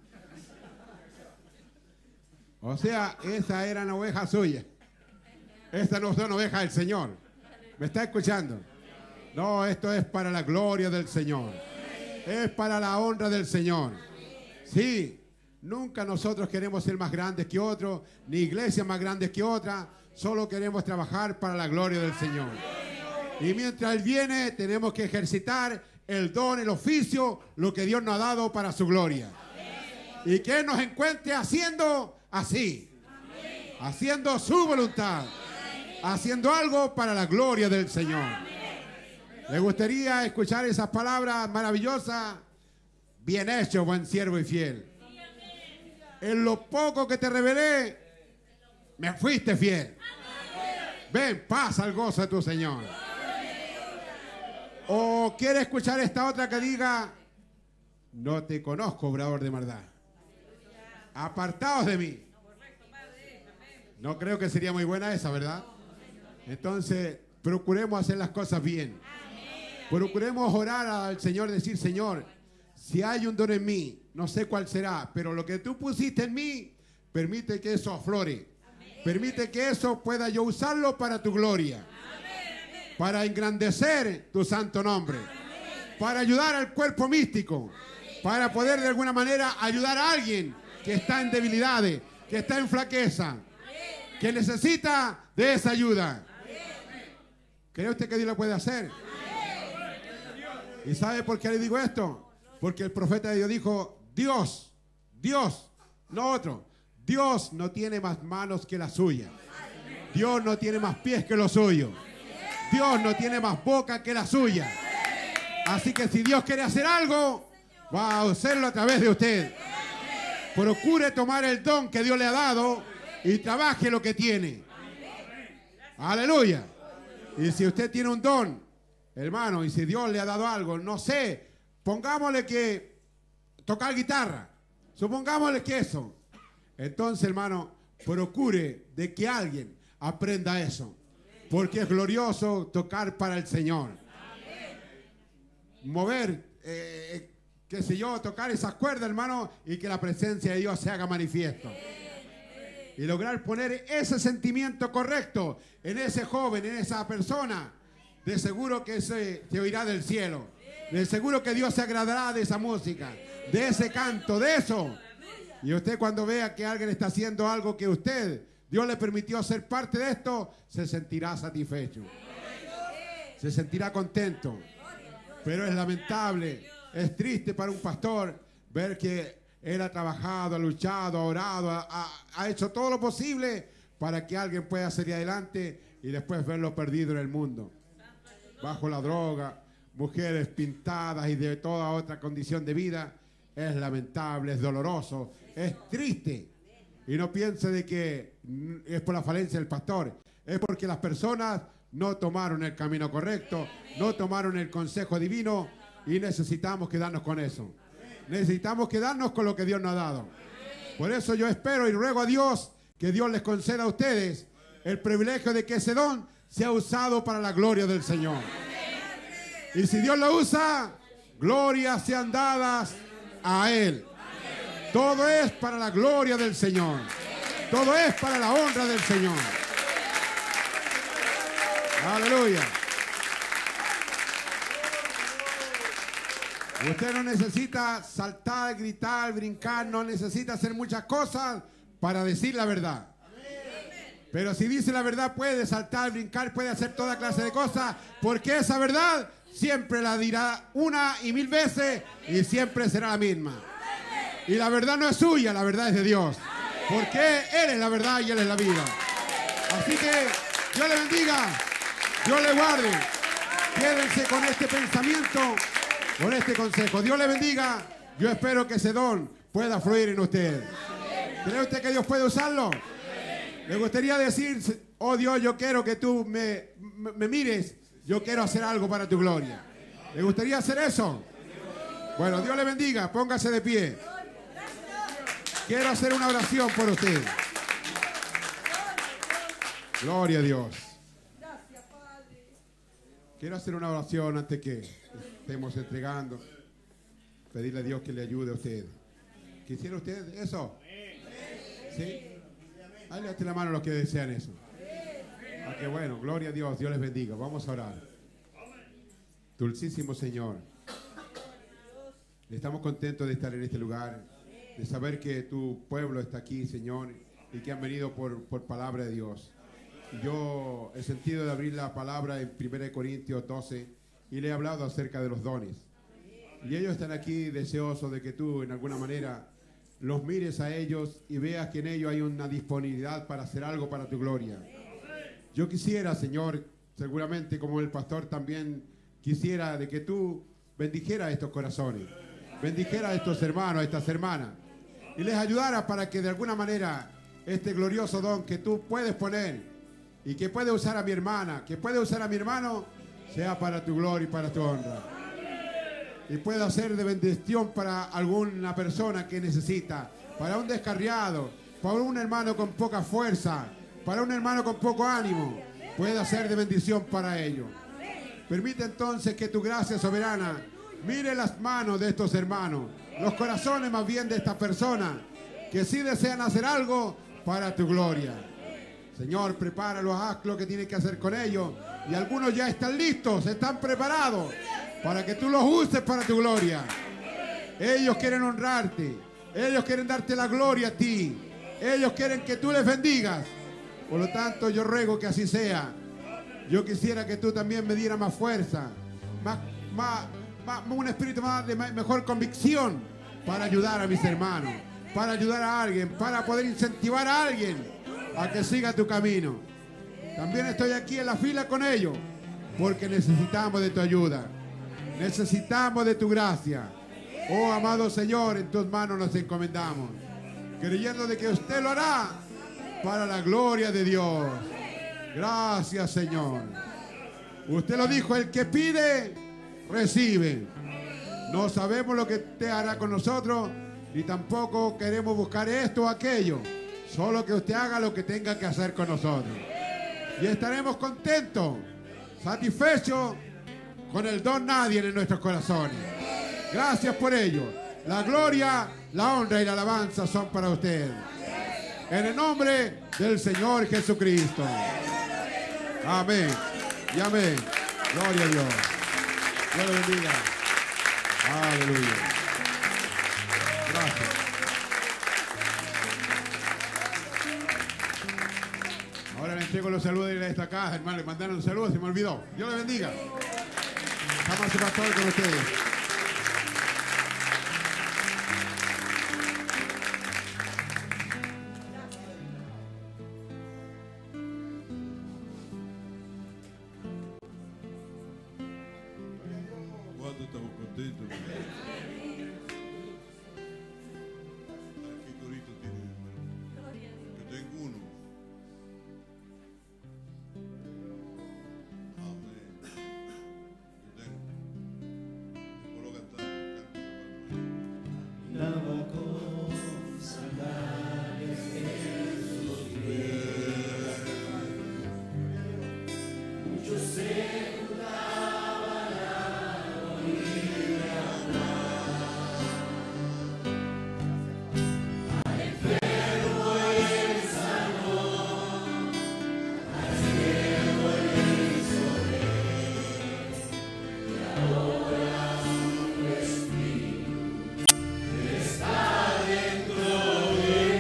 O sea, esa era una oveja suya. Estas no son ovejas del Señor. ¿Me está escuchando? No, esto es para la gloria del Señor. Es para la honra del Señor. Sí. Nunca nosotros queremos ser más grandes que otros, ni iglesias más grandes que otras. Solo queremos trabajar para la gloria del Señor. Y mientras Él viene, tenemos que ejercitar el don, el oficio, lo que Dios nos ha dado para su gloria. Y que Él nos encuentre haciendo así. Haciendo su voluntad. Haciendo algo para la gloria del Señor. ¿Le gustaría escuchar esas palabras maravillosas? Bien hecho, buen siervo y fiel. En lo poco que te revelé, me fuiste fiel. Ven, pasa el gozo de tu Señor. O quiere escuchar esta otra que diga, no te conozco, obrador de maldad. Apartaos de mí. No creo que sería muy buena esa, ¿verdad? Entonces, procuremos hacer las cosas bien. Procuremos orar al Señor y decir, Señor, si hay un don en mí, no sé cuál será, pero lo que tú pusiste en mí, permite que eso aflore. Permite que eso pueda yo usarlo para tu gloria. Para engrandecer tu santo nombre. Para ayudar al cuerpo místico. Para poder de alguna manera ayudar a alguien que está en debilidades, que está en flaqueza, que necesita de esa ayuda. ¿Cree usted que Dios lo puede hacer? ¿Y sabe por qué le digo esto? Porque el profeta de Dios dijo, Dios, Dios, no otro, Dios no tiene más manos que la suya. Dios no tiene más pies que los suyos. Dios no tiene más boca que la suya. Así que si Dios quiere hacer algo, va a hacerlo a través de usted. Procure tomar el don que Dios le ha dado y trabaje lo que tiene. Aleluya. Y si usted tiene un don, hermano, y si Dios le ha dado algo, no sé, pongámosle que tocar guitarra, supongámosle que eso. Entonces, hermano, procure de que alguien aprenda eso, porque es glorioso tocar para el Señor. Mover, eh, qué sé yo, tocar esas cuerdas, hermano, y que la presencia de Dios se haga manifiesto. Y lograr poner ese sentimiento correcto en ese joven, en esa persona. De seguro que se, se oirá del cielo. De seguro que Dios se agradará de esa música, de ese canto, de eso. Y usted cuando vea que alguien está haciendo algo que usted, Dios le permitió ser parte de esto, se sentirá satisfecho. Se sentirá contento. Pero es lamentable, es triste para un pastor ver que él ha trabajado, ha luchado, ha orado, ha, ha, ha hecho todo lo posible para que alguien pueda salir adelante y después verlo perdido en el mundo. Bajo la droga, mujeres pintadas y de toda otra condición de vida. Es lamentable, es doloroso, es triste. Y no piense de que es por la falencia del pastor. Es porque las personas no tomaron el camino correcto, no tomaron el consejo divino y necesitamos quedarnos con eso. Necesitamos quedarnos con lo que Dios nos ha dado. Por eso yo espero y ruego a Dios que Dios les conceda a ustedes el privilegio de que ese don sea usado para la gloria del Señor. Y si Dios lo usa, glorias sean dadas a Él. Todo es para la gloria del Señor. Todo es para la honra del Señor. Aleluya. Usted no necesita saltar, gritar, brincar, no necesita hacer muchas cosas para decir la verdad. Pero si dice la verdad puede saltar, brincar, puede hacer toda clase de cosas, porque esa verdad siempre la dirá una y mil veces y siempre será la misma. Y la verdad no es suya, la verdad es de Dios. Porque Él es la verdad y Él es la vida. Así que Dios le bendiga, Dios le guarde. Quédense con este pensamiento, con este consejo. Dios le bendiga. Yo espero que ese don pueda fluir en usted. ¿Cree usted que Dios puede usarlo? ¿Le gustaría decir, oh Dios, yo quiero que tú me, me, me mires? Yo quiero hacer algo para tu gloria. ¿Le gustaría hacer eso? Bueno, Dios le bendiga. Póngase de pie. Quiero hacer una oración por usted. Gloria a Dios. Quiero hacer una oración antes que estemos entregando. Pedirle a Dios que le ayude a usted. ¿Quisiera usted eso? ¿Sí? Ahí levante la mano a los que desean eso. Ah, qué bueno, gloria a Dios, Dios les bendiga. Vamos a orar. Dulcísimo Señor, estamos contentos de estar en este lugar, de saber que tu pueblo está aquí, Señor, y que han venido por, por palabra de Dios. Yo he sentido de abrir la palabra en primera de Corintios doce y le he hablado acerca de los dones. Y ellos están aquí deseosos de que tú, en alguna manera, los mires a ellos y veas que en ellos hay una disponibilidad para hacer algo para tu gloria. Yo quisiera, Señor, seguramente como el pastor también quisiera de que tú bendijeras estos corazones, bendijeras a estos hermanos, a estas hermanas, y les ayudara para que de alguna manera este glorioso don que tú puedes poner y que puede usar a mi hermana, que puede usar a mi hermano, sea para tu gloria y para tu honra. Y pueda ser de bendición para alguna persona que necesita, para un descarriado, para un hermano con poca fuerza, para un hermano con poco ánimo, pueda ser de bendición para ellos. Permite entonces que tu gracia soberana mire las manos de estos hermanos, los corazones más bien de estas personas que sí desean hacer algo para tu gloria. Señor, prepáralos, haz lo que tienes que hacer con ellos. Y algunos ya están listos, están preparados para que tú los uses para tu gloria. Ellos quieren honrarte, Ellos quieren darte la gloria a ti. Ellos quieren que tú les bendigas. Por lo tanto, yo ruego que así sea. Yo quisiera que tú también me dieras más fuerza, más, más, más, un espíritu más de mejor convicción para ayudar a mis hermanos, para ayudar a alguien, para poder incentivar a alguien a que siga tu camino. También estoy aquí en la fila con ellos porque necesitamos de tu ayuda, necesitamos de tu gracia. Oh, amado Señor, en tus manos nos encomendamos, creyendo de que usted lo hará para la gloria de Dios. Gracias, Señor. Usted lo dijo, el que pide, recibe. No sabemos lo que usted hará con nosotros, ni tampoco queremos buscar esto o aquello. Solo que usted haga lo que tenga que hacer con nosotros. Y estaremos contentos, satisfechos con el don nadie en nuestros corazones. Gracias por ello. La gloria, la honra y la alabanza son para usted. En el nombre del Señor Jesucristo. Amén y amén. Gloria a Dios. Dios le bendiga. Aleluya. Gracias. Ahora le entrego los saludos de esta casa, hermano. Le mandaron un saludo, se me olvidó. Dios le bendiga. Estamos su pastor con ustedes. ¿Cuánto estamos contentos? ¿Qué corito tiene, hermano? Yo tengo uno. Amén. Yo tengo. Te puedo cantar. Lava con sandalias en los pies. Muchos se juntaban a oír hablar. Al enfermo él sanó, al ciego él hizo ver, y ahora su espíritu está dentro de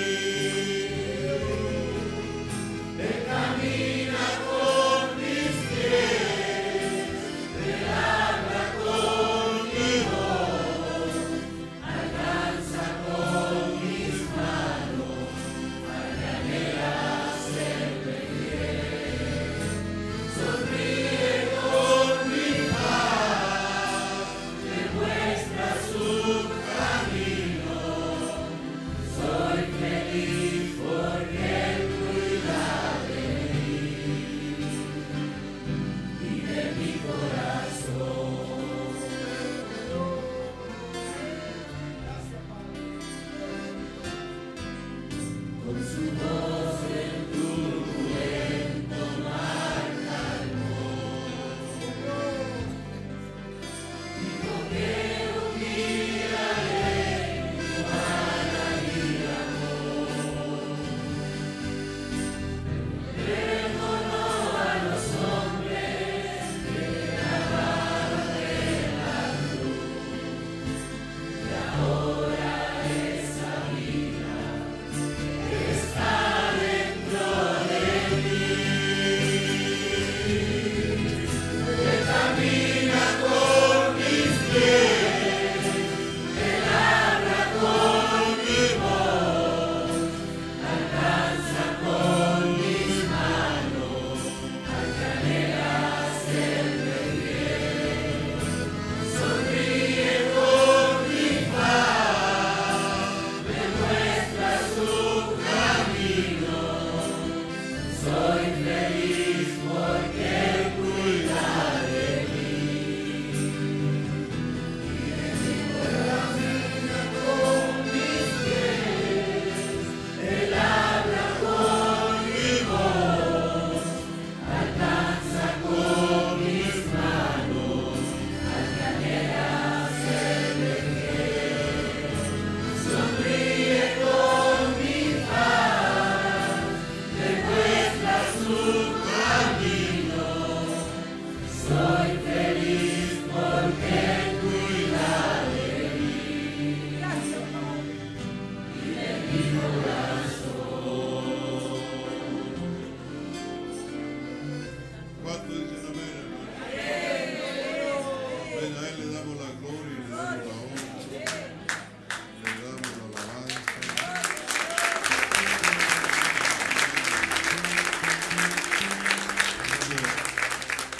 mí. Él camina con mis pies.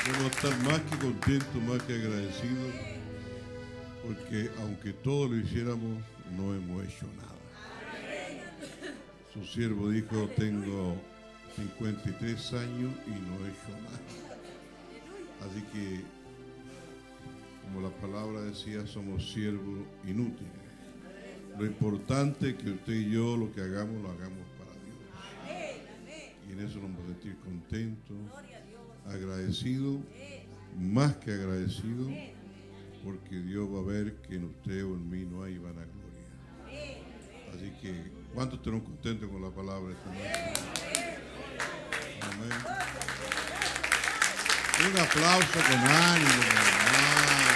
Debo estar más que contento, más que agradecido, porque aunque todo lo hiciéramos, no hemos hecho nada. Su siervo dijo, tengo cincuenta y tres años y no he hecho nada. Así que, como la palabra decía, somos siervos inútiles. Lo importante es que usted y yo lo que hagamos, lo hagamos para Dios. Y en eso nos vamos a sentir contentos, agradecidos, más que agradecidos, porque Dios va a ver que en usted o en mí no hay vanagloria. Así que, ¿cuántos están contentos con la palabra esta noche? Amén. Un aplauso con ánimo, hermano.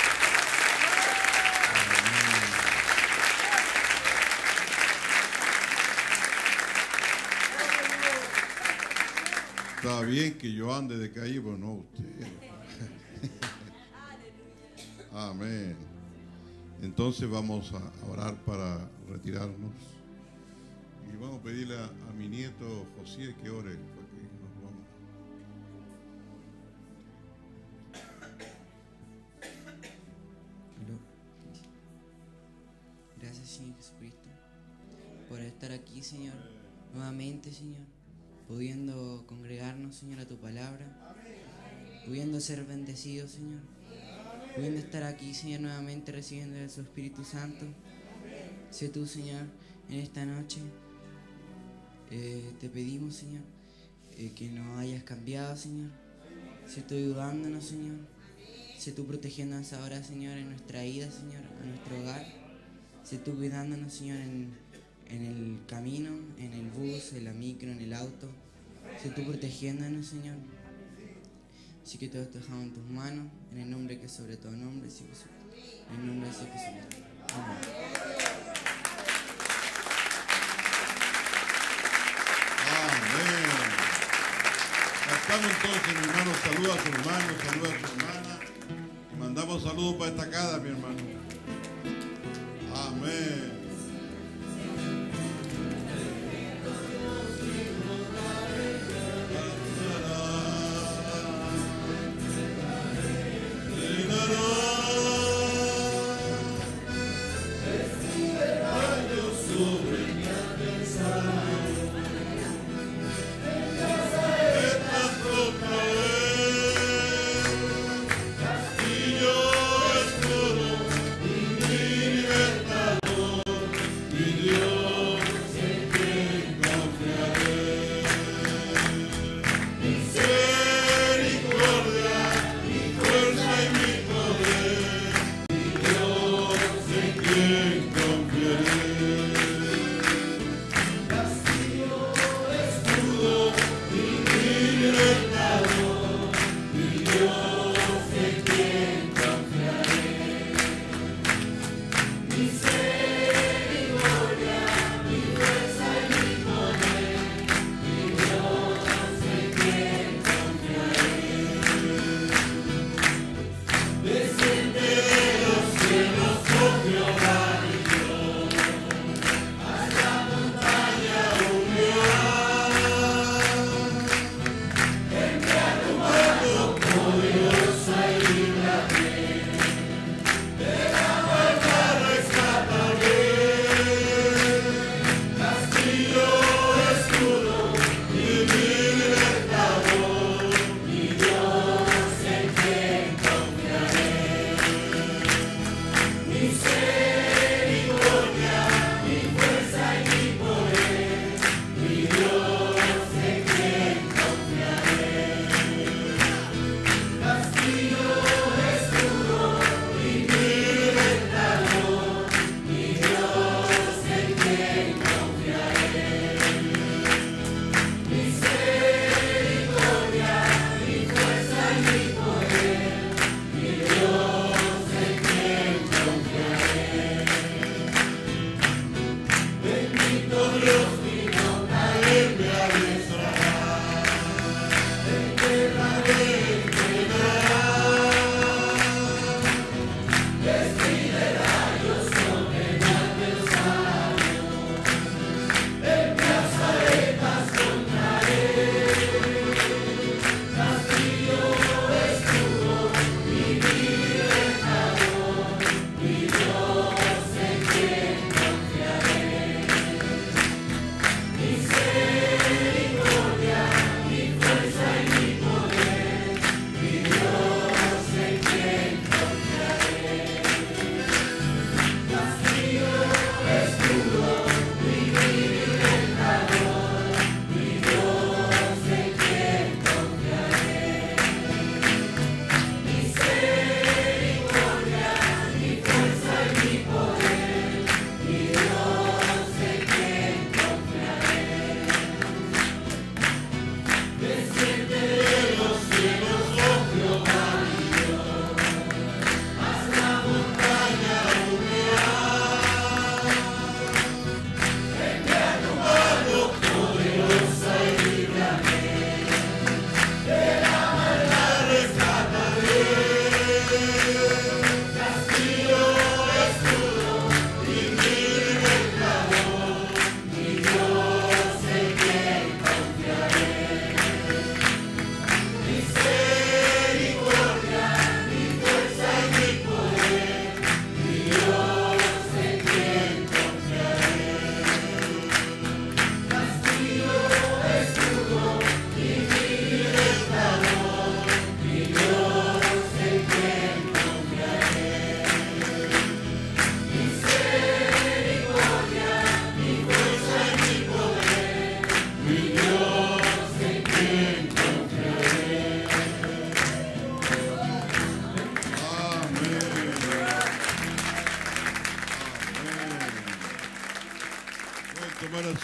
Está bien que yo ande de calle, pero no usted. Amén. Entonces vamos a orar para retirarnos. Y vamos a pedirle a, a mi nieto José que ore, porque nos vamos. Gracias, Señor Jesucristo, por estar aquí, Señor, nuevamente, Señor, pudiendo congregarnos, Señor, a tu palabra, pudiendo ser bendecidos, Señor, pudiendo estar aquí, Señor, nuevamente recibiendo de su Espíritu Santo. Sé tú, Señor, en esta noche, eh, te pedimos, Señor, eh, que nos hayas cambiado, Señor. Sé tú ayudándonos, Señor. Sé tú protegiéndonos ahora, Señor, en nuestra ida, Señor, a nuestro hogar. Sé tú cuidándonos, Señor, en, en el camino, en el bus, en la micro, en el auto. Sé tú protegiéndonos, Señor. Así que todo esto dejamos en tus manos, en el nombre que es sobre todo nombre, sí, Jesús. En el nombre de Jesús. Amén. Amén. Estamos entonces, mi hermano. Saluda a su hermano, saluda a su hermana. Y mandamos saludos para esta casa, mi hermano. Amén.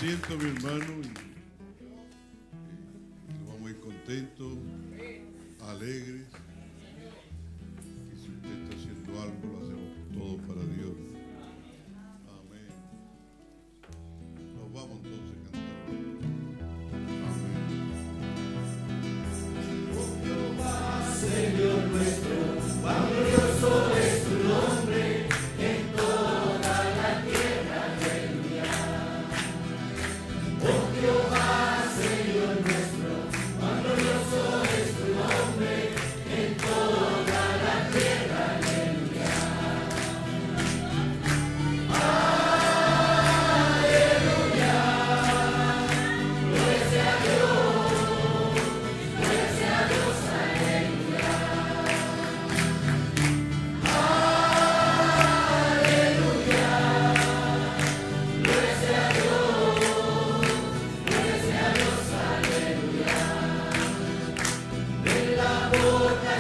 asiento, mi hermano, y, y nos vamos a ir contentos, alegres. Y si usted está haciendo algo, lo hacemos todo para Dios. Amén. Nos vamos entonces cantando. Amén. Señor nuestro, cuán glorioso es tu nombre en toda la tierra, aleluya. Oh Jehová, Señor nuestro, cuán glorioso es tu nombre en toda la tierra, aleluya. Aleluya. Gloria sea a Dios, gloria sea a Dios, aleluya. Boca